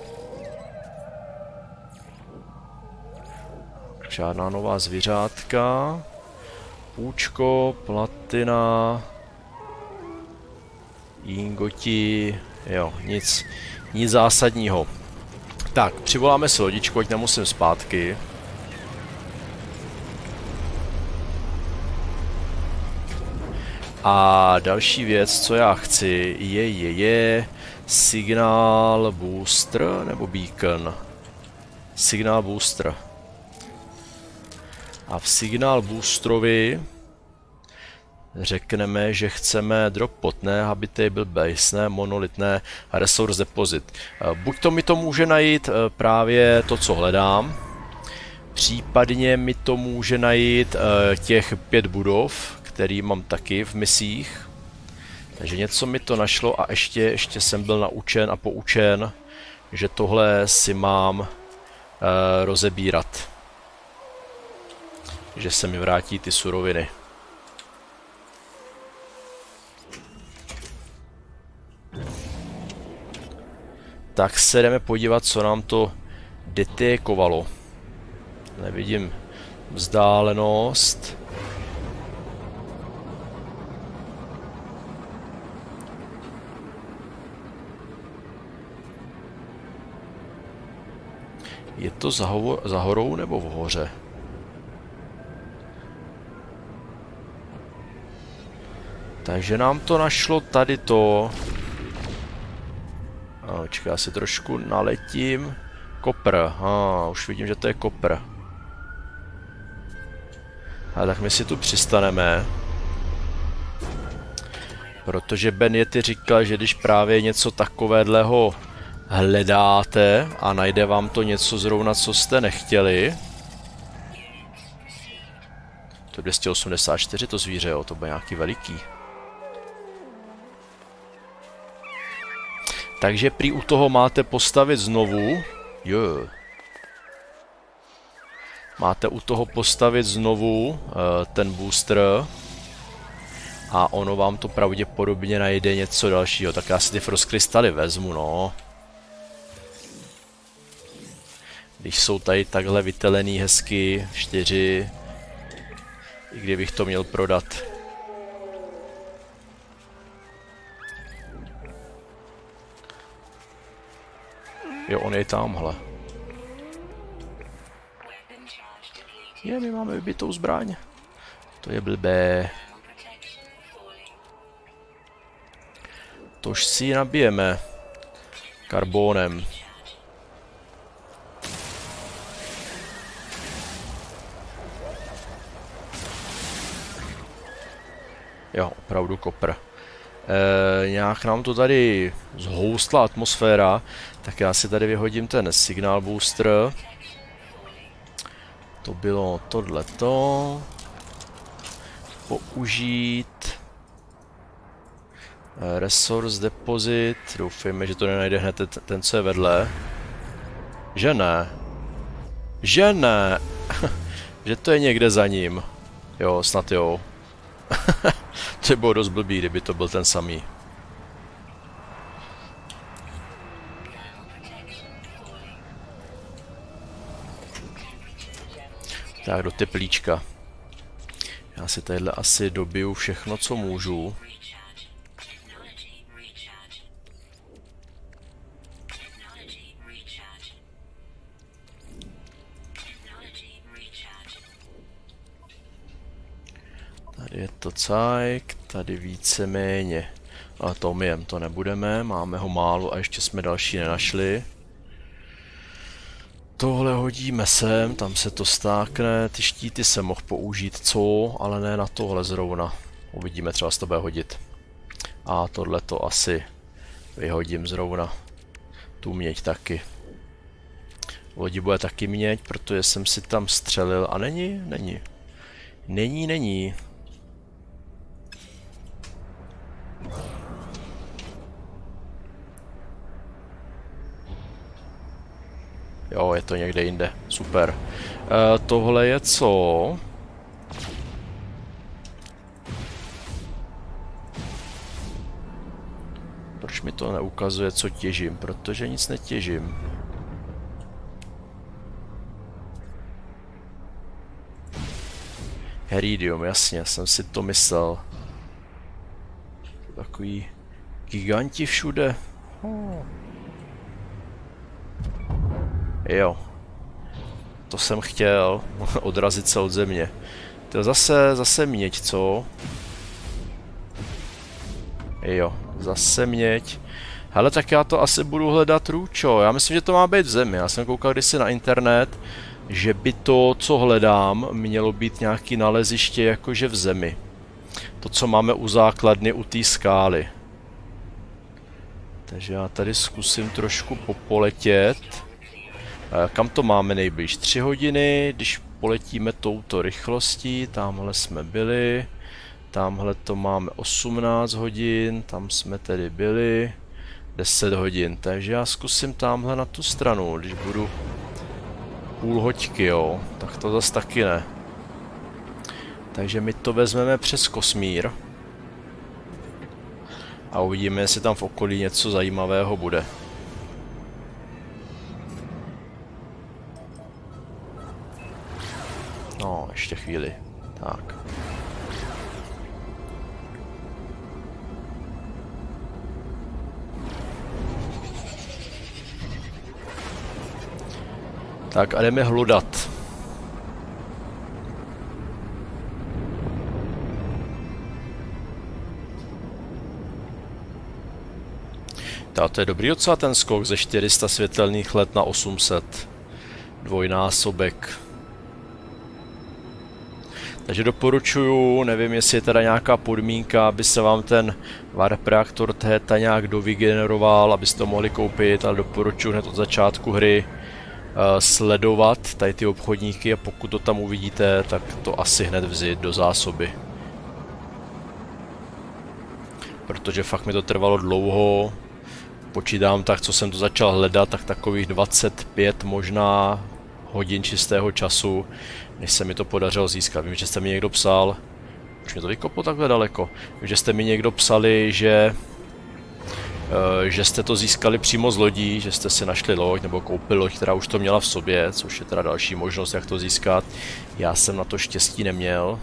S1: Žádná nová zvířátka. Půčko, platina, ingoti, jo, nic, nic zásadního. Tak, přivoláme si lodičku, ať nemusím zpátky. A další věc, co já chci, je, je, je signál booster nebo beacon. Signál booster. A v signál boosterovi řekneme, že chceme drop pod, ne habitable base, ne monolith, ne resource deposit. Buď to mi to může najít právě to, co hledám, Případně mi to může najít uh, těch pět budov, který mám taky v misích. Takže něco mi to našlo a ještě, ještě jsem byl naučen a poučen, že tohle si mám uh, rozebírat. Že se mi vrátí ty suroviny. Tak se jdeme podívat, co nám to detekovalo. Nevidím vzdálenost. Je to za, hovo, za horou nebo v hoře? Takže nám to našlo tady to. Počkej, já si trošku naletím. Kopr, ah, už vidím, že to je kopr. A tak my si tu přistaneme. Protože Ben Yeti říkal, že když právě něco takového hledáte a najde vám to něco zrovna, co jste nechtěli. To je dvě stě osmdesát čtyři to zvíře, jo, to bude nějaký veliký. Takže prý u toho máte postavit znovu. Jo. Máte u toho postavit znovu uh, ten booster. A ono vám to pravděpodobně najde něco dalšího. Tak já si ty frost krystaly vezmu, no. Když jsou tady takhle vytelený hezky, čtyři. I kdybych to měl prodat. Jo, on je tamhle. Je, my máme vybitou zbraň. To je blbé. Tož si ji nabijeme. Karbonem. Jo, opravdu kopr. E, nějak nám to tady zhoustla atmosféra, tak já si tady vyhodím ten signál booster. To bylo tohleto. Použít. E, resource deposit. Doufejme, že to nenajde hned ten, ten co je vedle. Že ne. Že ne. Že to je někde za ním. Jo, snad jo. To by bylo dost blbý, kdyby to byl ten samý. Tak do teplíčka. Já si tadyhle asi dobiju všechno, co můžu. Tady je to cajk, tady víceméně. Ale to myjem, to nebudeme, máme ho málo a ještě jsme další nenašli. Tohle hodíme sem, tam se to stákne, ty štíty se mohl použít, co, ale ne na tohle zrovna. Uvidíme, třeba z to bude hodit. A tohle to asi vyhodím zrovna. Tu měď taky. Lodi bude taky měď, protože jsem si tam střelil a není, není. Není, není. Jo, je to někde jinde. Super. E, tohle je co? Proč mi to neukazuje, co těžím? Protože nic netěžím. Heridium, jasně, jsem si to myslel. Takový giganti všude. Oh. Jo. To jsem chtěl. Odrazit se od země. To zase, zase měď, co? Jo, zase měď. Hele, tak já to asi budu hledat růčo. Já myslím, že to má být v zemi. Já jsem koukal kdysi na internet, že by to, co hledám, mělo být nějaký naleziště jakože v zemi. To, co máme u základny, u té skály. Takže já tady zkusím trošku popoletět. Kam to máme nejblíž? tři hodiny, když poletíme touto rychlostí, tamhle jsme byli, tamhle to máme osmnáct hodin, tam jsme tedy byli, deset hodin, takže já zkusím tamhle na tu stranu, když budu půl hoďky, jo, tak to zas taky ne. Takže my to vezmeme přes Kosmír a uvidíme, jestli tam v okolí něco zajímavého bude. No, ještě chvíli. Tak. Tak a jdeme hludat. Ta, to je dobrý docela ten skok ze čtyři sta světelných let na osm set. Dvojnásobek. Takže doporučuju, nevím, jestli je teda nějaká podmínka, aby se vám ten Warp Reactor Theta nějak dovygeneroval, abyste to mohli koupit, ale doporučuji hned od začátku hry uh, sledovat tady ty obchodníky a pokud to tam uvidíte, tak to asi hned vzít do zásoby. Protože fakt mi to trvalo dlouho, počítám tak, co jsem to začal hledat, tak takových dvacet pět možná hodin čistého času, než se mi to podařilo získat. Vím, že jste mi někdo psal, už mě to vykoplo takhle daleko, vím, že jste mi někdo psali, že, uh, že jste to získali přímo z lodí, že jste si našli loď nebo koupili loď, která už to měla v sobě, což je teda další možnost, jak to získat. Já jsem na to štěstí neměl.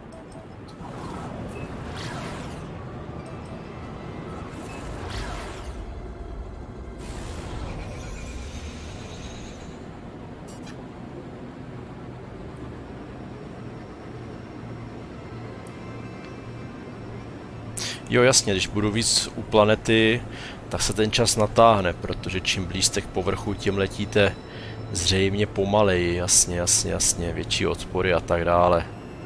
S1: Jo, jasně, když budu víc u planety, tak se ten čas natáhne, protože čím blíž jste k povrchu, tím letíte zřejmě pomaleji, jasně, jasně, jasně, větší odpory a tak dále.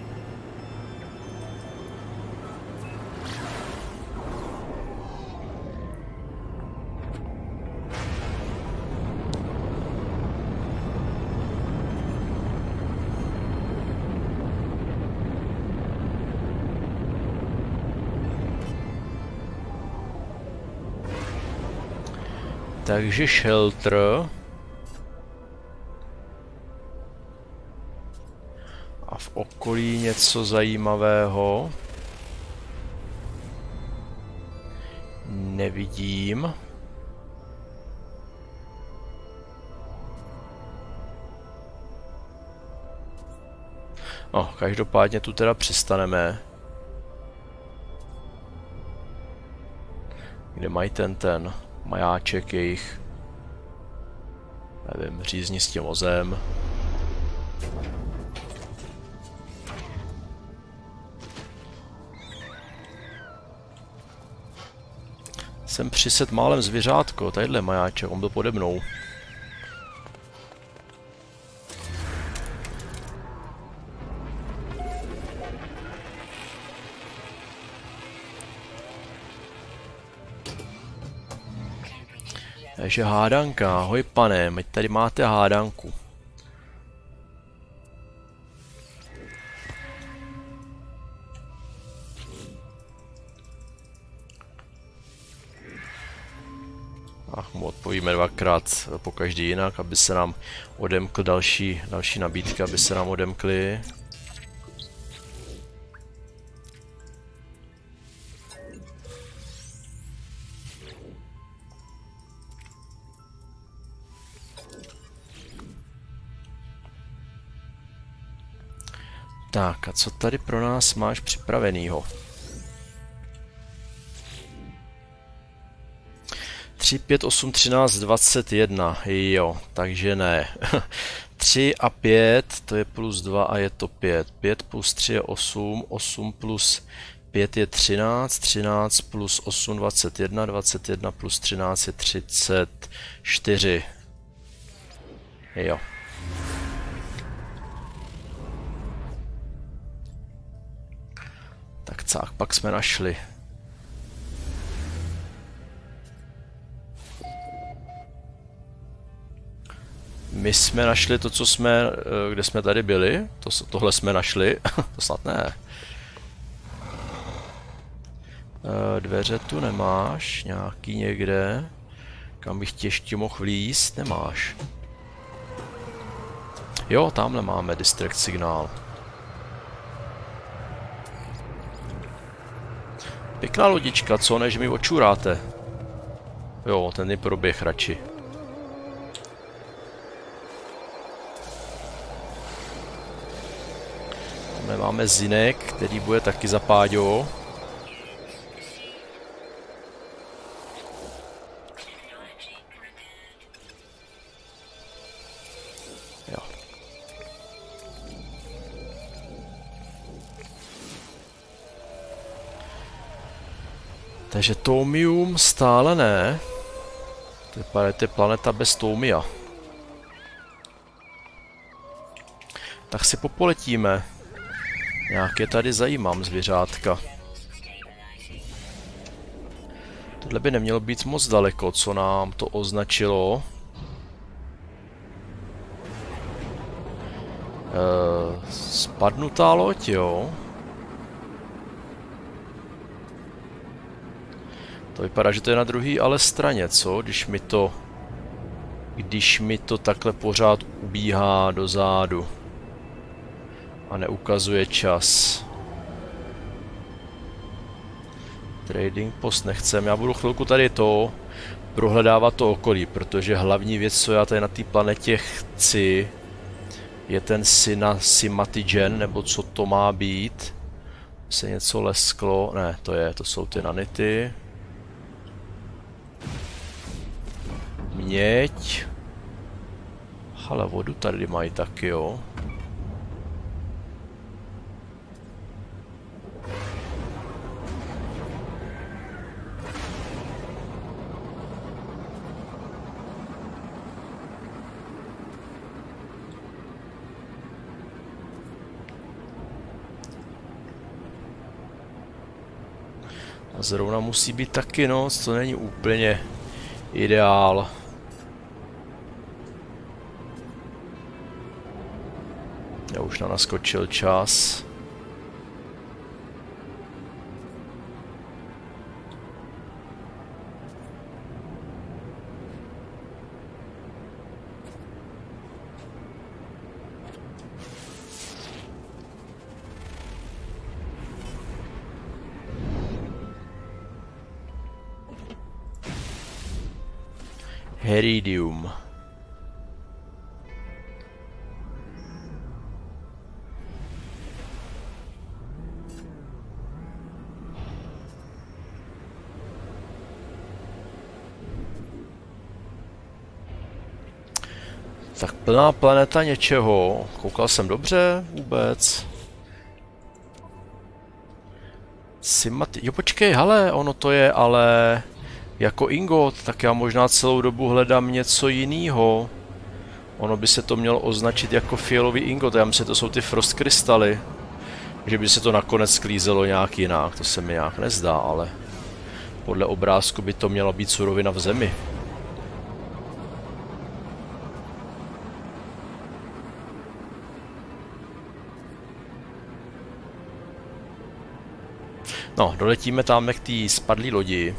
S1: Takže shelter. A v okolí něco zajímavého nevidím. No, každopádně tu teda přistaneme. Kde mají ten ten majáček jejich, nevím, řízni s tím vozem. Jsem přised málem zvěřátko, tadyhle majáček, on byl pode mnou. Takže hádanka, ahoj pane, ať tady máte hádanku. Ach, mu odpovíme dvakrát po každý jinak, aby se nám odemkl další, další nabídky, aby se nám odemkly. Tak, a co tady pro nás máš připravenýho? tři, pět, osm, třináct, dvacet jedna, jo, takže ne. tři a pět, to je plus dva a je to pět. pět plus tři je osm, osm plus pět je třináct, třináct plus osm, dvacet jedna, dvacet jedna plus třináct je třicet čtyři. Jo. Tak cák, pak jsme našli. My jsme našli to, co jsme, kde jsme tady byli. To, tohle jsme našli. To snad ne. Dveře tu nemáš, nějaký někde. Kam bych tě ještě mohl vlízt? Nemáš. Jo, tamhle máme distract signál. Pěkná lodička, co, než mi očuráte? Jo, ten je proběh radši. Tamhle máme Zinek, který bude taky za Páďou. Jo. Takže Tomium stále ne. To vypadá, to je planeta bez Tomia. Tak si popoletíme. Nějaké tady zajímám zvěřátka. Tohle by nemělo být moc daleko, co nám to označilo. E, spadnutá loď, jo. To vypadá, že to je na druhé ale straně, co? Když mi to... Když mi to takhle pořád ubíhá dozadu. A neukazuje čas. Trading post nechcem. Já budu chvilku tady to prohledávat to okolí, protože hlavní věc, co já tady na té planetě chci, je ten Simatigen, nebo co to má být. Se něco lesklo. Ne, to je, to jsou ty nanity. Měď. Ale vodu tady mají taky, jo. A zrovna musí být taky noc, to není úplně ideál. Já už na naskočil čas. Heridium. Tak plná planeta něčeho. Koukal jsem dobře vůbec. Simati... Jo počkej, hele, ono to je ale jako ingot, tak já možná celou dobu hledám něco jiného. Ono by se to mělo označit jako fialový ingot, já myslím, že to jsou ty frost krystaly. Že by se to nakonec sklízelo nějak jinak, to se mi nějak nezdá, ale podle obrázku by to měla být surovina v zemi. No, doletíme tam k té spadlé lodi.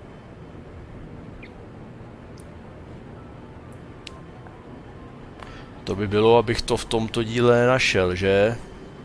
S1: To by bylo, abych to v tomto díle nenašel, že?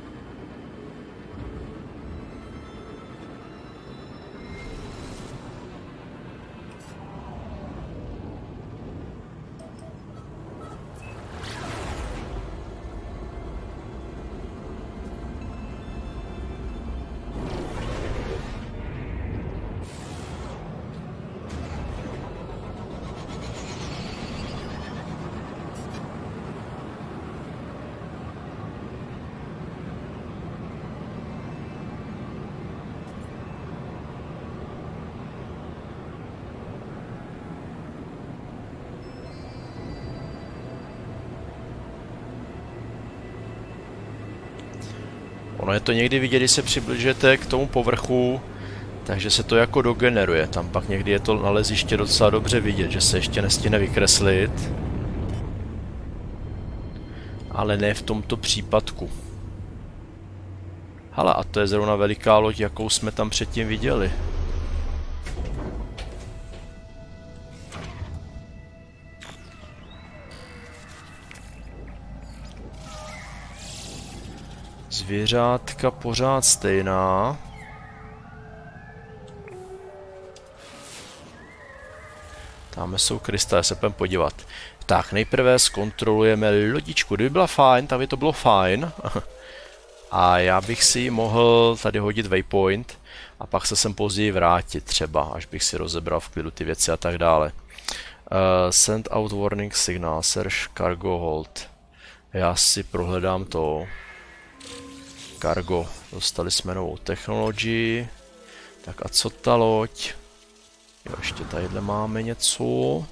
S1: Ono je to někdy vidět, když se přibližujete k tomu povrchu, takže se to jako dogeneruje. Tam pak někdy je to naleziště docela dobře vidět, že se ještě nestihne vykreslit. Ale ne v tomto případku. Hele, a to je zrovna veliká loď, jakou jsme tam předtím viděli. Zvěřátka pořád stejná. Tam jsou krystaly, se půjdeme podívat. Tak, nejprve zkontrolujeme lodičku. Kdyby byla fajn, tam by to bylo fajn. A já bych si mohl tady hodit waypoint a pak se sem později vrátit třeba, až bych si rozebral v klidu ty věci a tak dále. Uh, send out warning signal, search cargo hold. Já si prohledám to. Cargo, dostali jsme novou technologii. Tak a co ta loď? Jo, ještě tadyhle máme něco.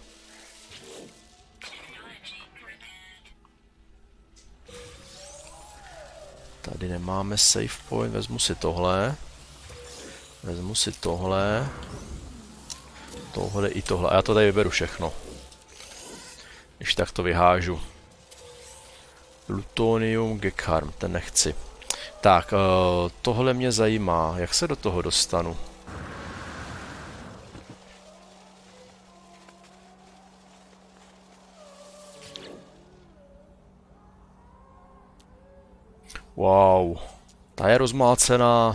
S1: Tady nemáme save point, vezmu si tohle. Vezmu si tohle. Tohle i tohle. A já to tady vyberu všechno. Když tak to vyhážu. Plutonium Gekharm, ten nechci. Tak, tohle mě zajímá. Jak se do toho dostanu? Wow, ta je rozmácená.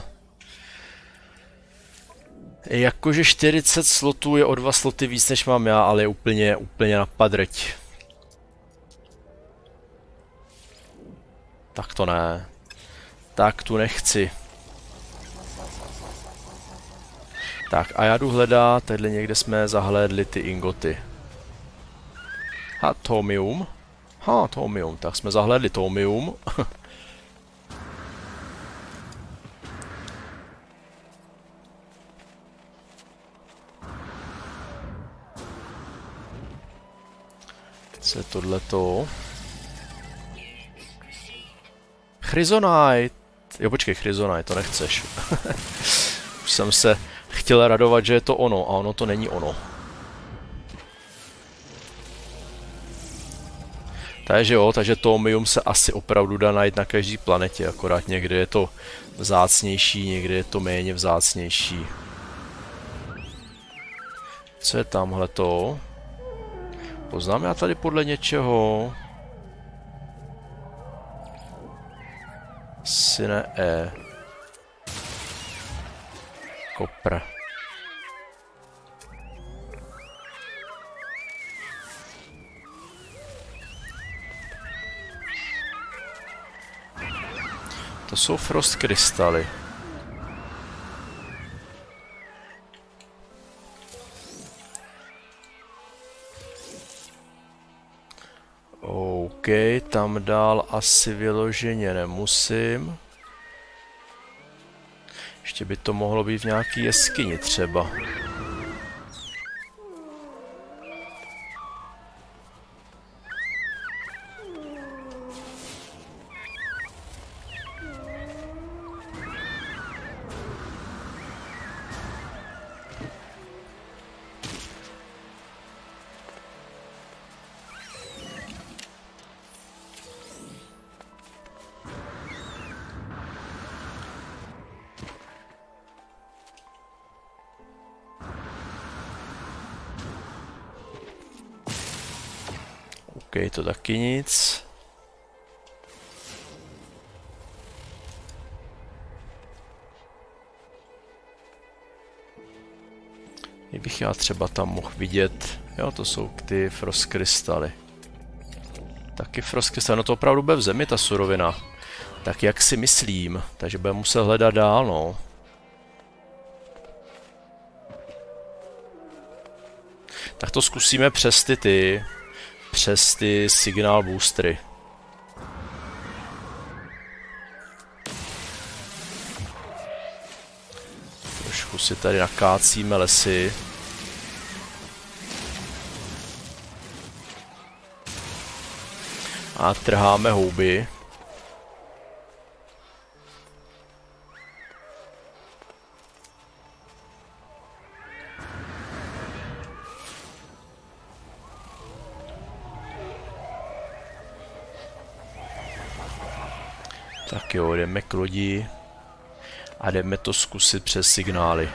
S1: Jakože čtyřicet slotů je o dva sloty víc než mám já, ale je úplně, úplně na padrť. Tak to ne. Tak tu nechci. Tak a já jdu hledat, tadyhle někde jsme zahlédli ty ingoty. Ha, tomium. Ha, tomium, tak jsme zahlédli tomium. Co je tohleto? Chryzonite. Jo, počkej, Chryzonite, to nechceš. Už jsem se chtěl radovat, že je to ono, a ono to není ono. Takže jo, takže tomium se asi opravdu dá najít na každé planetě, akorát někde je to vzácnější, někde je to méně vzácnější. Co je tamhleto? Poznám já tady podle něčeho. Asi ne E. Kopr. To jsou frost krystaly. OK, tam dál asi vyloženě nemusím. Ještě by to mohlo být v nějaký jeskyni třeba. OK, to taky nic. Kdybych já třeba tam mohl vidět, jo, to jsou ty frost krystaly. Taky frost krystaly, no to opravdu bude v zemi ta surovina. Tak jak si myslím, takže budeme muset hledat dál, no. Tak to zkusíme přes ty ty, přes ty signál boostery. Trošku si tady nakácíme lesy. A trháme houby. Tak jo, jdeme k lodi a jdeme to zkusit přes signály.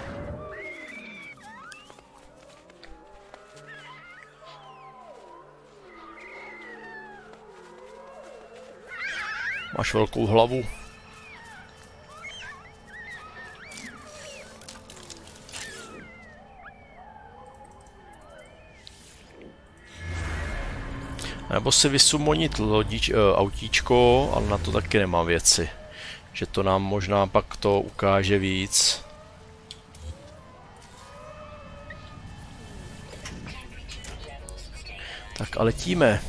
S1: Máš velkou hlavu. Nebo si vysumonit lodič, autíčko, ale na to taky nemám věci. Že to nám možná pak to ukáže víc. Tak a letíme.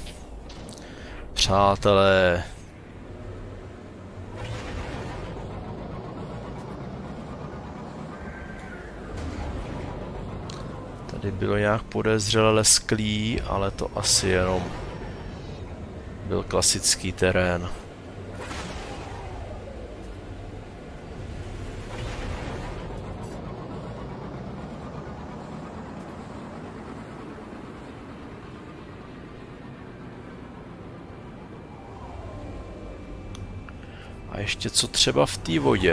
S1: Přátelé. Tady bylo nějak podezřele lesklý, ale to asi jenom byl klasický terén. A ještě co třeba v té vodě?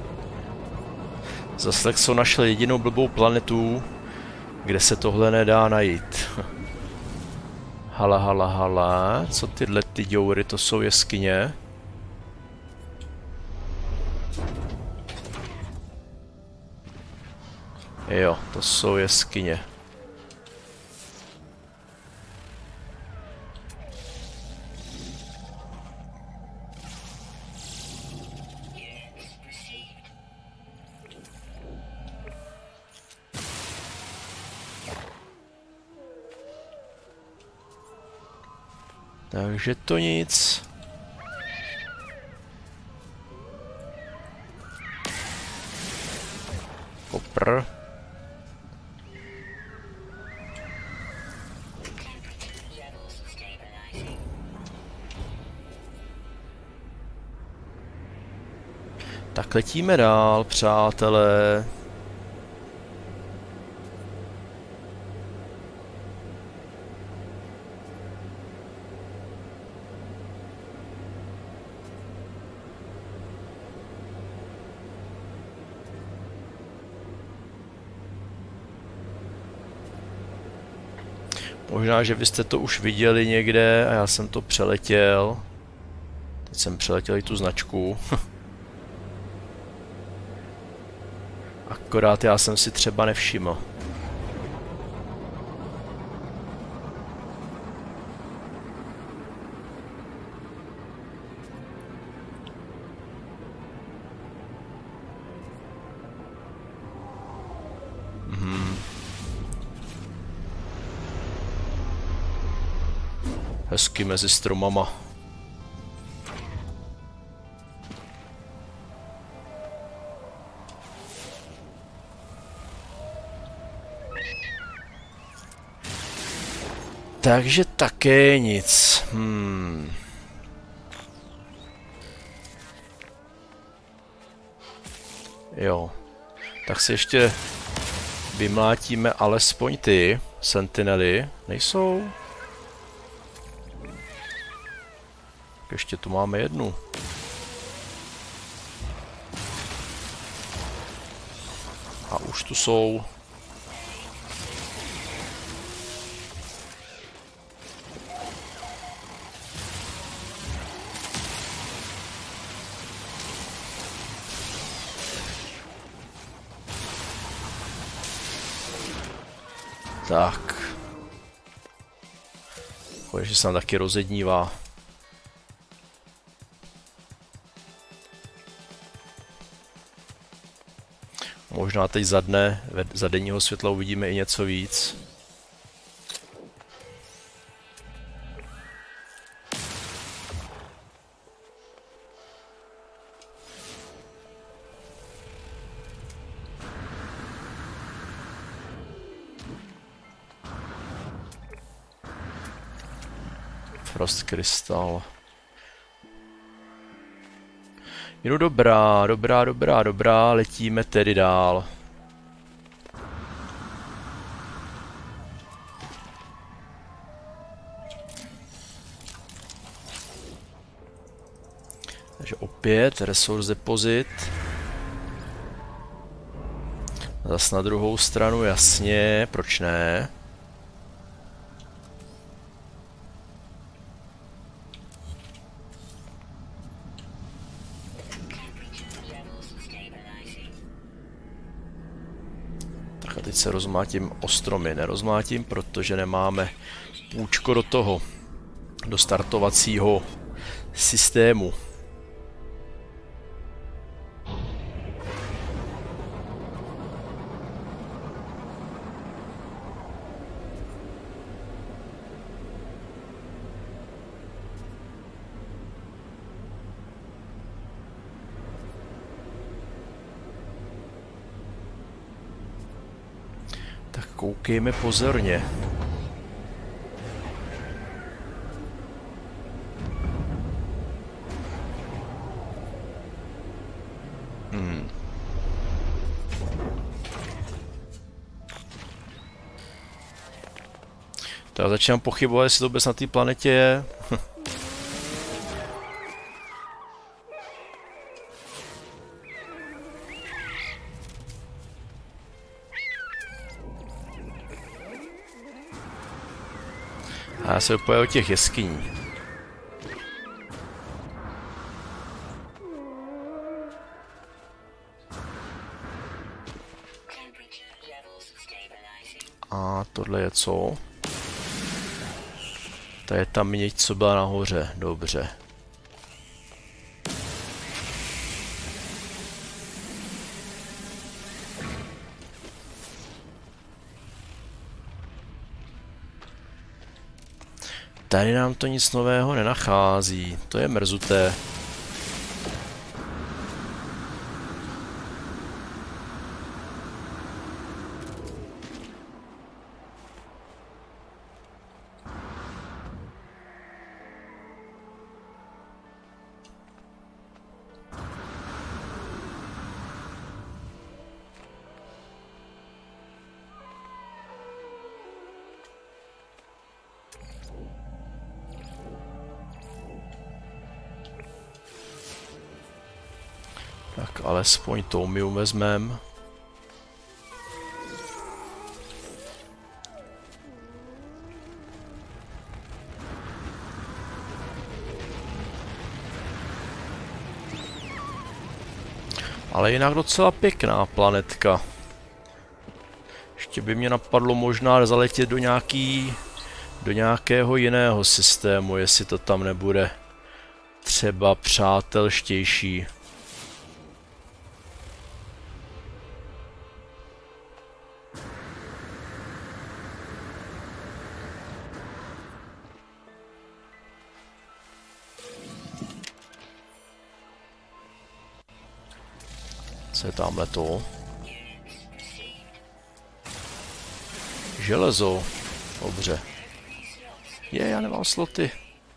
S1: Zase tak jsem našel jedinou blbou planetu, kde se tohle nedá najít. Hala, hala, hala. Co tyhle ty děury, to jsou jeskyně? Jo, to jsou jeskyně. Takže to nic. Kopr. Tak letíme dál, přátelé. Možná, že vy jste to už viděli někde a já jsem to přeletěl. Teď jsem přeletěl i tu značku. Akorát já jsem si třeba nevšiml. Hezky mezi stromama. Takže také nic. Hmm. Jo. Tak si ještě vymlátíme alespoň ty sentinely. Nejsou? Ještě tu máme jednu. A už tu jsou. Tak. Konečně se nám taky rozednívá. Možná teď za dne, za denního světla uvidíme i něco víc. Frost krystal. No dobrá, dobrá, dobrá, dobrá, letíme tedy dál. Takže opět resource deposit. Zas na druhou stranu, jasně, proč ne? Tak a teď se rozmátím o stromy. Nerozmátím, protože nemáme půjčko do toho, do startovacího systému. Tak koukejme pozorně. Hmm. To já začínám pochybovat, jestli to vůbec na té planetě je. A já se upojil o těch jeskyní. A tohle je co? To je ta měď, co byla nahoře. Dobře. Tady nám to nic nového nenachází. To je mrzuté. Tak alespoň Tomium vezmem. Ale jinak docela pěkná planetka. Ještě by mě napadlo možná zaletět do nějaký, do nějakého jiného systému, jestli to tam nebude třeba přátelštější. Co je tamhle to? Železo. Dobře. Je, já nemám sloty.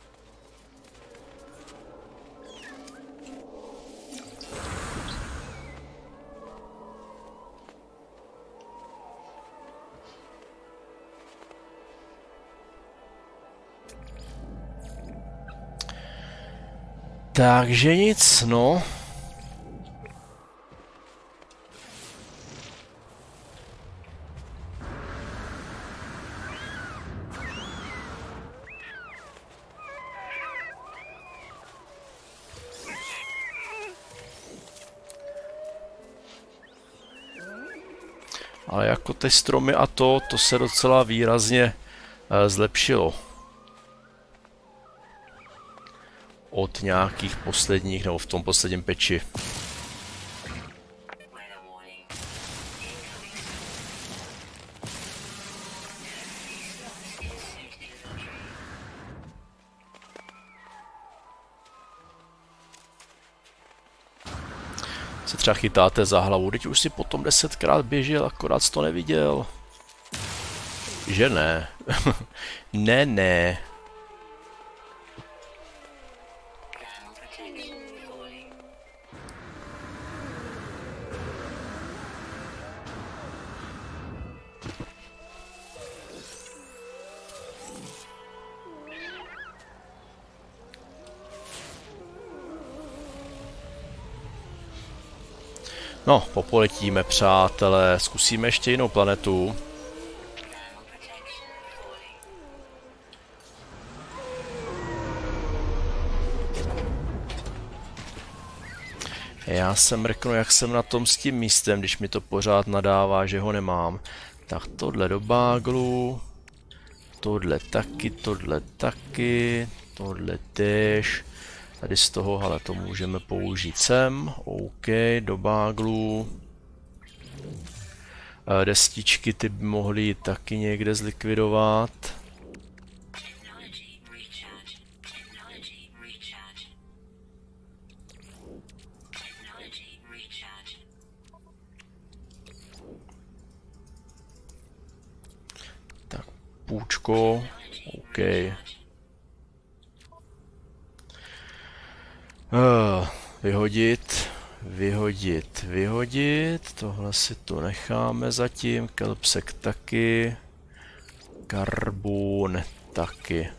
S1: Takže nic, no. Ale jako ty stromy a to, to se docela výrazně uh, zlepšilo. Od nějakých posledních, nebo v tom posledním peči. Se třeba chytáte za hlavu, teď už si potom desetkrát běžel, akorát jsi to neviděl. Že ne? Ne, ne. No, popoletíme, přátelé. Zkusíme ještě jinou planetu. Já se mrknu, jak jsem na tom s tím místem, když mi to pořád nadává, že ho nemám. Tak tohle do báglu. Tohle taky, tohle taky. Tohle též. Tady z toho, ale to můžeme použít sem. OK, do báglu. Destičky ty by mohly jít taky někde zlikvidovat. Tak, půjčko. OK. Uh, vyhodit, vyhodit, vyhodit, tohle si tu necháme zatím, kelpsek taky, karbon taky.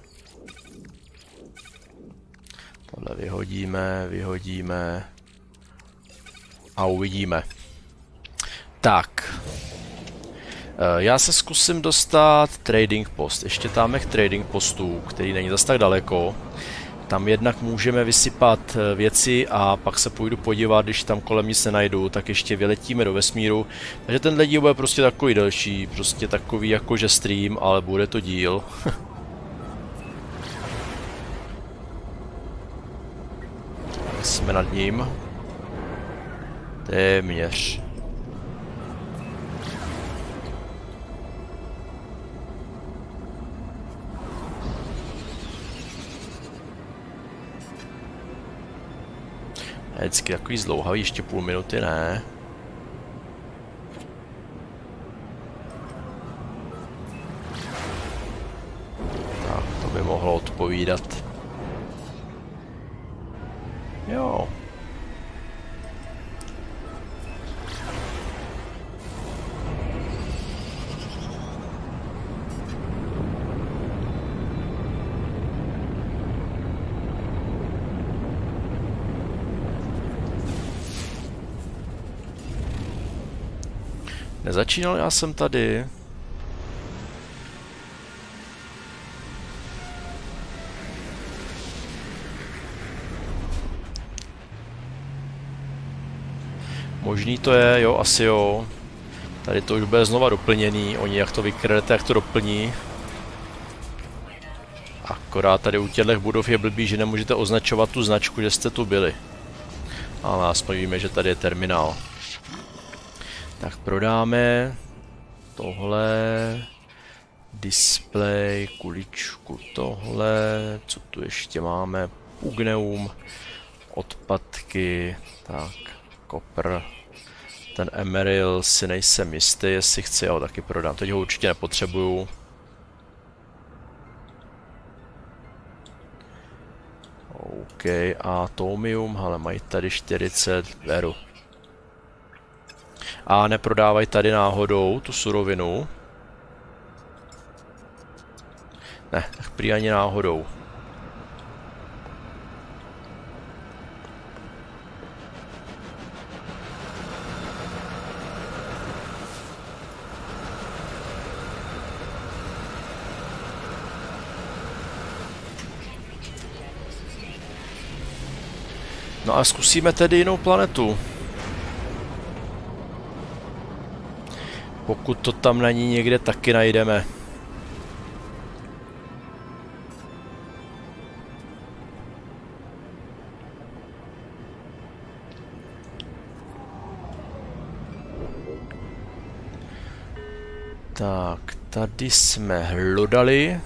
S1: Tohle vyhodíme, vyhodíme a uvidíme. Tak, uh, já se zkusím dostat trading post, ještě tam je trading postu, který není zas tak daleko. Tam jednak můžeme vysypat věci a pak se půjdu podívat, když tam kolem nic nenajdu, tak ještě vyletíme do vesmíru. Takže tenhle díl bude prostě takový delší, prostě takový jakože stream, ale bude to díl. Jsme nad ním. Téměř. Vždycky takový zdlouhavý, ještě půl minuty, ne? Tak, to by mohlo odpovídat. Jo. Nezačínal já jsem tady. Možný to je, jo, asi jo. Tady to už bude znova doplněný, oni jak to vykradete, jak to doplní. Akorát tady u těchto budov je blbý, že nemůžete označovat tu značku, že jste tu byli. Ale aspoň víme, že tady je terminál. Tak prodáme tohle, display, kuličku, tohle, co tu ještě máme, pugneum, odpadky, tak, kopr, ten emeril si nejsem jistý, jestli chci, já ho taky prodám, teď ho určitě nepotřebuju. OK, atomium, ale mají tady čtyřicet, beru. A neprodávají tady náhodou tu surovinu. Ne, tak prý ani náhodou. No a zkusíme tedy jinou planetu. Pokud to tam není někde, taky najdeme. Tak, tady jsme hlodali.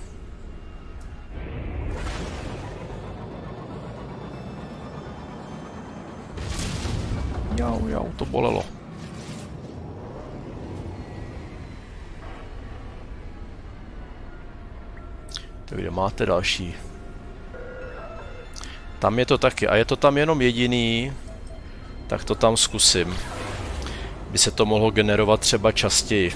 S1: Jau, jau, to bolelo. Tak kde máte další? Tam je to taky. A je to tam jenom jediný. Tak to tam zkusím. By se to mohlo generovat třeba častěji.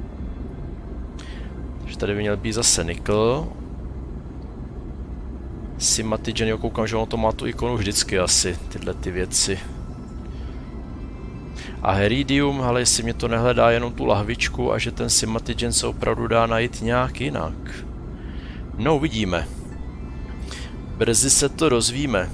S1: Takže tady by měl být zase nikl. Simatigen, jo, koukám, že ono to má tu ikonu vždycky asi, tyhle ty věci. A Heridium, ale jestli mě to nehledá jenom tu lahvičku a že ten Simatigen se opravdu dá najít nějak jinak. No, uvidíme. Brzy se to rozvíme.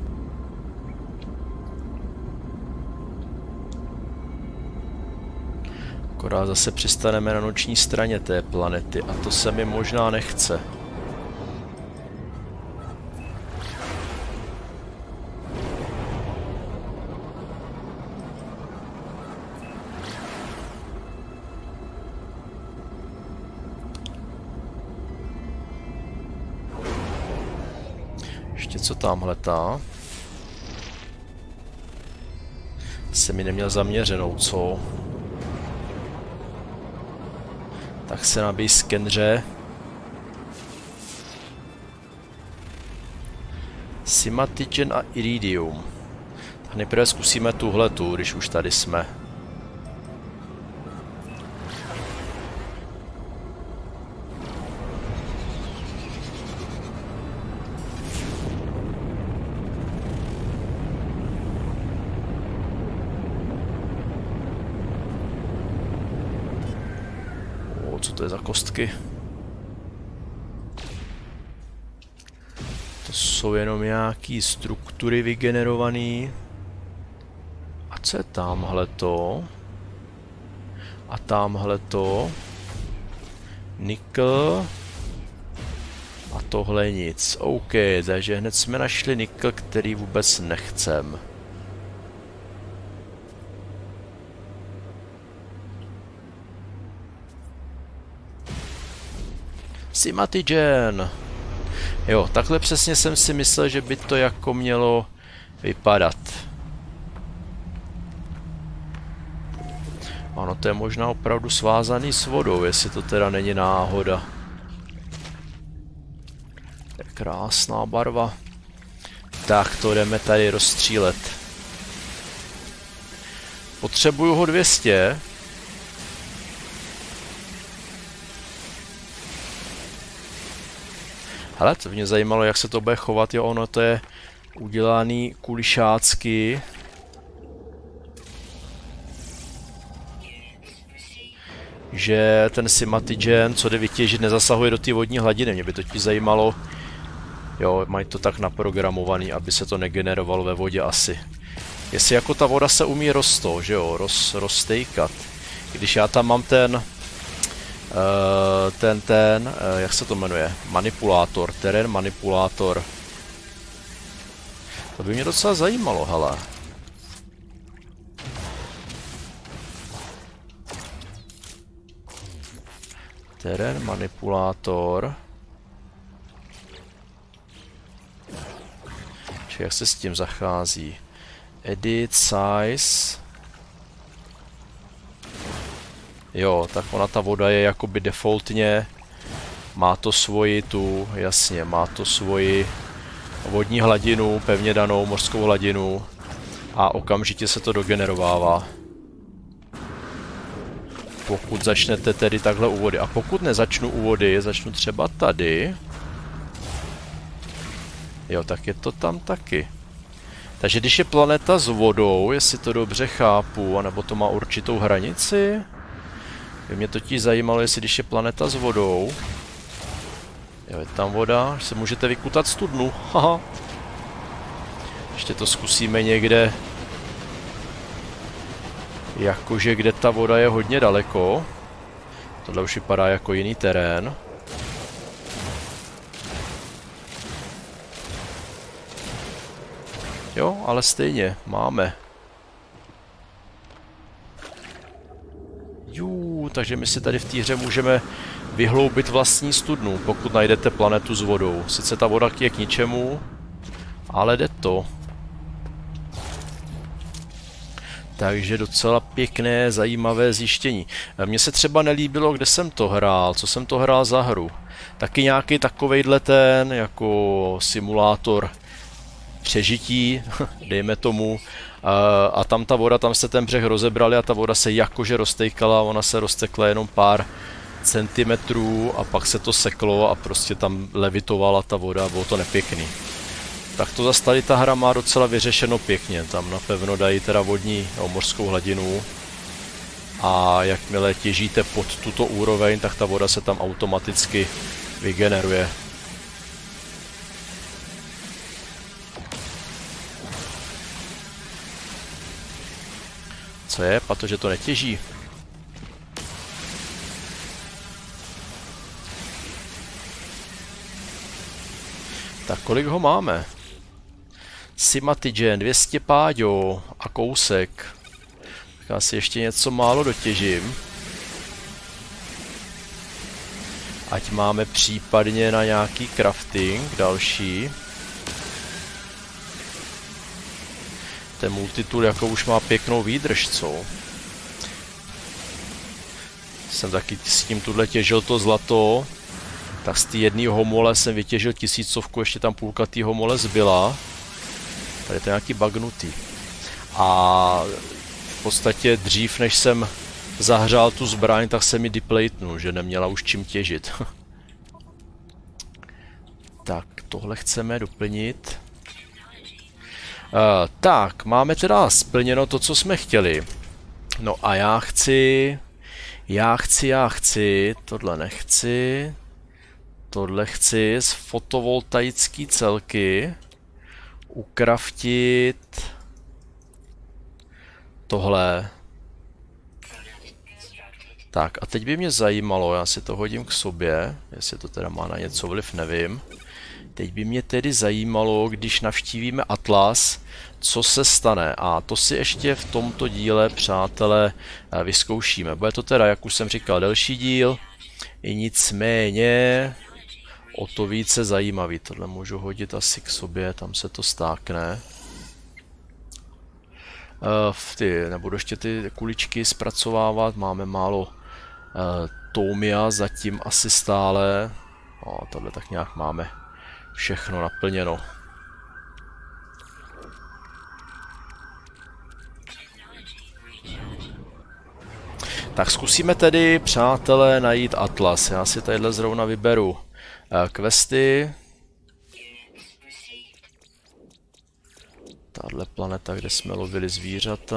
S1: Akorát zase přistaneme na noční straně té planety a to se mi možná nechce. Ještě co tam letá? Se mi neměl zaměřenou, co? Tak se nabij skenře. Simatigen a Iridium. Tak nejprve zkusíme tuhletu, když už tady jsme. Co to je za kostky? To jsou jenom nějaký struktury vygenerované. A co je tamhleto? A tamhleto? Nikl. A tohle nic. OK, takže hned jsme našli nikl, který vůbec nechcem. Simatigen. Jo, takhle přesně jsem si myslel, že by to jako mělo vypadat. Ano, to je možná opravdu svázaný s vodou, jestli to teda není náhoda. To je krásná barva. Tak to jdeme tady rozstřílet. Potřebuju ho dvě stě. Hele, to mě zajímalo, jak se to bude chovat, jo, ono to je udělaný kulišácky. Že ten Simatigen, co jde vytěžit, nezasahuje do té vodní hladiny. Mě by totiž zajímalo, jo, mají to tak naprogramovaný, aby se to negenerovalo ve vodě asi. Jestli jako ta voda se umí rosto, že jo, roz, roztejkat. Když já tam mám ten... Uh, ten, ten, uh, jak se to jmenuje, manipulátor, terén manipulátor. To by mě docela zajímalo, hele. Terén manipulátor. Či jak se s tím zachází? Edit size. Jo, tak ona ta voda je jakoby defaultně, má to svoji tu, jasně, má to svoji vodní hladinu, pevně danou mořskou hladinu a okamžitě se to dogenerovává. Pokud začnete tedy takhle u vody. A pokud nezačnu u vody, začnu třeba tady. Jo, tak je to tam taky. Takže když je planeta s vodou, jestli to dobře chápu, anebo to má určitou hranici. By mě totiž zajímalo, jestli když je planeta s vodou. Jo, je tam voda, se můžete vykutat studnu. Haha. Ještě to zkusíme někde. Jakože kde ta voda je hodně daleko. Tohle už vypadá jako jiný terén. Jo, ale stejně, máme. Jú, takže my si tady v té hře můžeme vyhloubit vlastní studnu, pokud najdete planetu s vodou. Sice ta voda je k ničemu, ale jde to. Takže docela pěkné, zajímavé zjištění. Mně se třeba nelíbilo, kde jsem to hrál, co jsem to hrál za hru. Taky nějaký takovejhle ten, jako simulátor přežití, dejme tomu. A, a tam ta voda, tam se ten břeh rozebrali a ta voda se jakože roztejkala, ona se roztekla jenom pár centimetrů a pak se to seklo a prostě tam levitovala ta voda, bylo to nepěkný. Tak to zase tady ta hra má docela vyřešeno pěkně, tam napevno dají teda vodní no, mořskou hladinu a jakmile těžíte pod tuto úroveň, tak ta voda se tam automaticky vygeneruje. Co je? Protože to netěží. Tak kolik ho máme? Simatigen, dvě stě páďo a kousek. Tak já si ještě něco málo dotěžím. Ať máme případně na nějaký crafting další. Ten multitool jako už má pěknou výdrž, co? Jsem taky s tím tuhle těžil to zlato. Tak z té jedné homole jsem vytěžil tisícovku, ještě tam půlka té homole zbyla. Tady je to nějaký bagnutý. A v podstatě dřív, než jsem zahřál tu zbraň, tak se mi deplatnul, že neměla už čím těžit. Tak, tohle chceme doplnit. Uh, tak, máme teda splněno to, co jsme chtěli. No a já chci... Já chci, já chci, tohle nechci. Tohle chci z fotovoltaické celky ukraftit tohle. Tak a teď by mě zajímalo, já si to hodím k sobě, jestli to teda má na něco vliv, nevím. Teď by mě tedy zajímalo, když navštívíme Atlas, co se stane. A to si ještě v tomto díle, přátelé, vyzkoušíme. Bude to teda, jak už jsem říkal, delší díl, i nicméně o to více zajímavý. Tohle můžu hodit asi k sobě, tam se to stákne. V ty, nebudu ještě ty kuličky zpracovávat, máme málo uh, Tomia zatím asi stále. O, tohle tak nějak máme všechno naplněno. Tak zkusíme tedy, přátelé, najít Atlas. Já si tadyhle zrovna vyberu uh, questy. Tahle planeta, kde jsme lovili zvířata.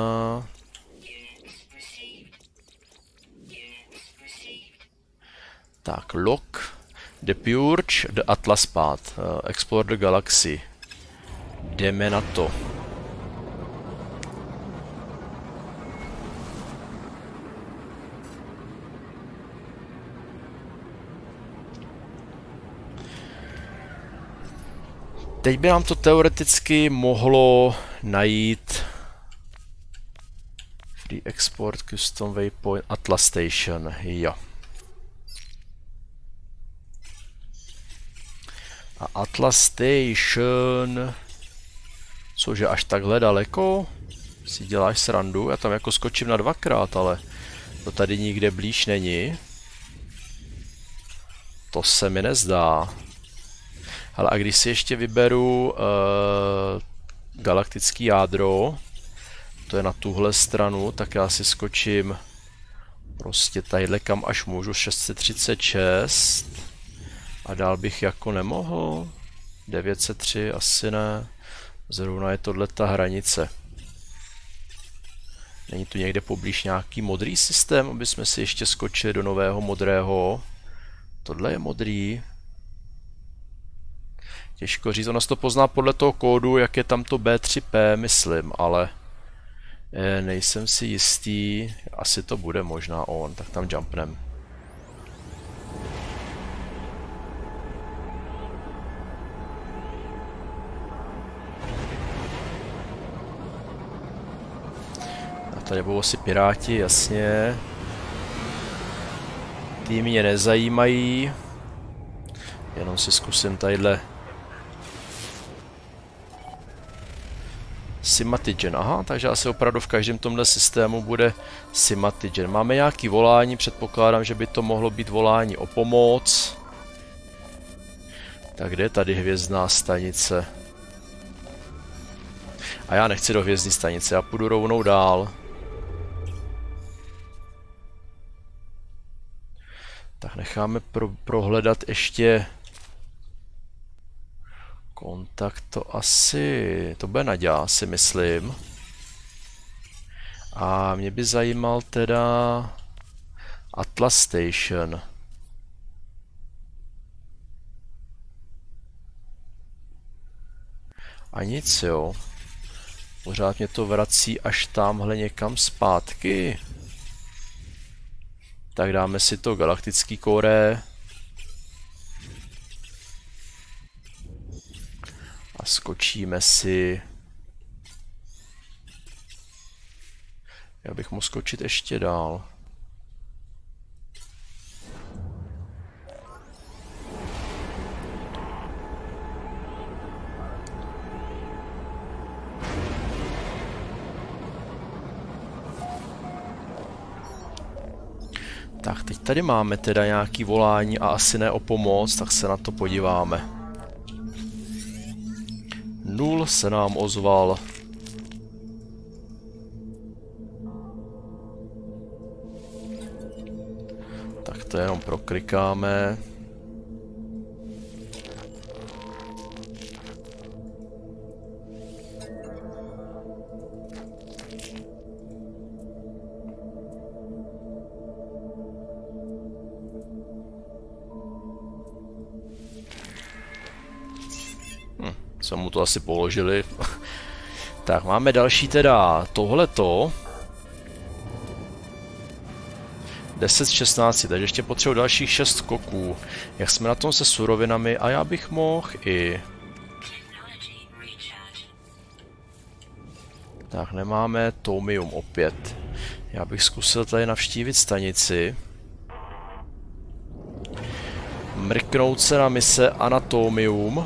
S1: Tak, lock the Purge, the Atlas Path, uh, explore the galaxy. Jdeme na to. Teď by nám to teoreticky mohlo najít Free Export Custom Waypoint Atlas Station, jo. A Atlas Station, cože až takhle daleko? Si děláš srandu? Já tam jako skočím na dvakrát, ale to tady nikde blíž není. To se mi nezdá. Ale a když si ještě vyberu uh, galaktický jádro, to je na tuhle stranu, tak já si skočím prostě tadyhle kam až můžu, šest set třicet šest. A dál bych jako nemohl. devět set tři asi ne. Zrovna je tohle ta hranice. Není tu někde poblíž nějaký modrý systém, aby jsme si ještě skočili do nového modrého. Tohle je modrý. Těžko říct, ono se to pozná podle toho kódu, jak je tam to B tři P, myslím, ale nejsem si jistý, asi to bude možná on, tak tam jumpnem. A tady budou asi piráti, jasně. Ty mě nezajímají, jenom si zkusím tadyhle. Simatigen, aha, takže asi opravdu v každém tomhle systému bude Simatigen. Máme nějaký volání, předpokládám, že by to mohlo být volání o pomoc. Tak kde je tady hvězdná stanice? A já nechci do hvězdní stanice, já půjdu rovnou dál. Tak necháme pro, prohledat ještě kontakt, to asi, to bude Naďa, si myslím. A mě by zajímal teda Atlas Station. A nic, jo. Pořád mě to vrací až tamhle někam zpátky. Tak dáme si to galaktický kóre. A skočíme si. Já bych mohl skočit ještě dál. Tak, teď tady máme teda nějaký volání a asi ne o pomoc, tak se na to podíváme. Nul se nám ozval. Tak to jenom proklikáme. Jsme mu to asi položili. Tak, máme další teda tohleto. deset z šestnácti, takže ještě potřebuji dalších šest skoků. Jak jsme na tom se surovinami a já bych mohl i... Tak, nemáme Tomium opět. Já bych zkusil tady navštívit stanici. Mrknout se na mise Anatomium.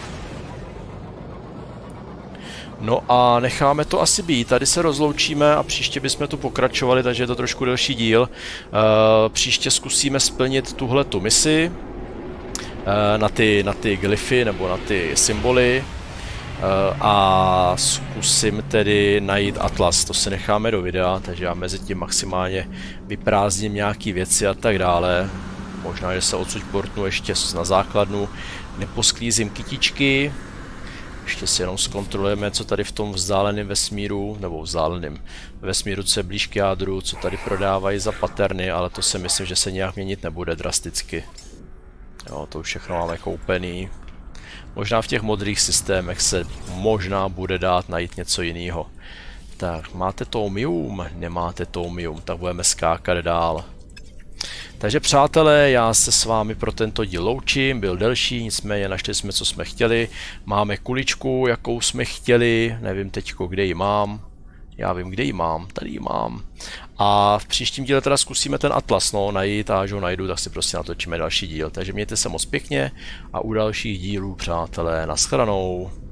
S1: No a necháme to asi být, tady se rozloučíme a příště bychom tu pokračovali, takže je to trošku delší díl. Uh, příště zkusíme splnit tuhletu misi uh, na, ty, na ty glyfy nebo na ty symboly uh, a zkusím tedy najít Atlas, to si necháme do videa, takže já mezi tím maximálně vyprázdním nějaké věci a tak dále. Možná, že se odsud portnu ještě na základnu, neposklízím kytičky. Ještě si jenom zkontrolujeme, co tady v tom vzdáleném vesmíru, nebo vzdáleném vesmíru, co je blíž k jádru, co tady prodávají za paterny, ale to si myslím, že se nějak měnit nebude drasticky. Jo, to už všechno máme koupený. Možná v těch modrých systémech se možná bude dát najít něco jiného. Tak, máte Tomium? Nemáte Tomium, tak budeme skákat dál. Takže přátelé, já se s vámi pro tento díl loučím, byl delší, nicméně našli jsme, co jsme chtěli. Máme kuličku, jakou jsme chtěli, nevím teďko, kde ji mám. Já vím, kde ji mám, tady ji mám. A v příštím díle teda zkusíme ten Atlas, no, najít a až ho najdu, tak si prostě natočíme další díl. Takže mějte se moc pěkně a u dalších dílů, přátelé, nashledanou.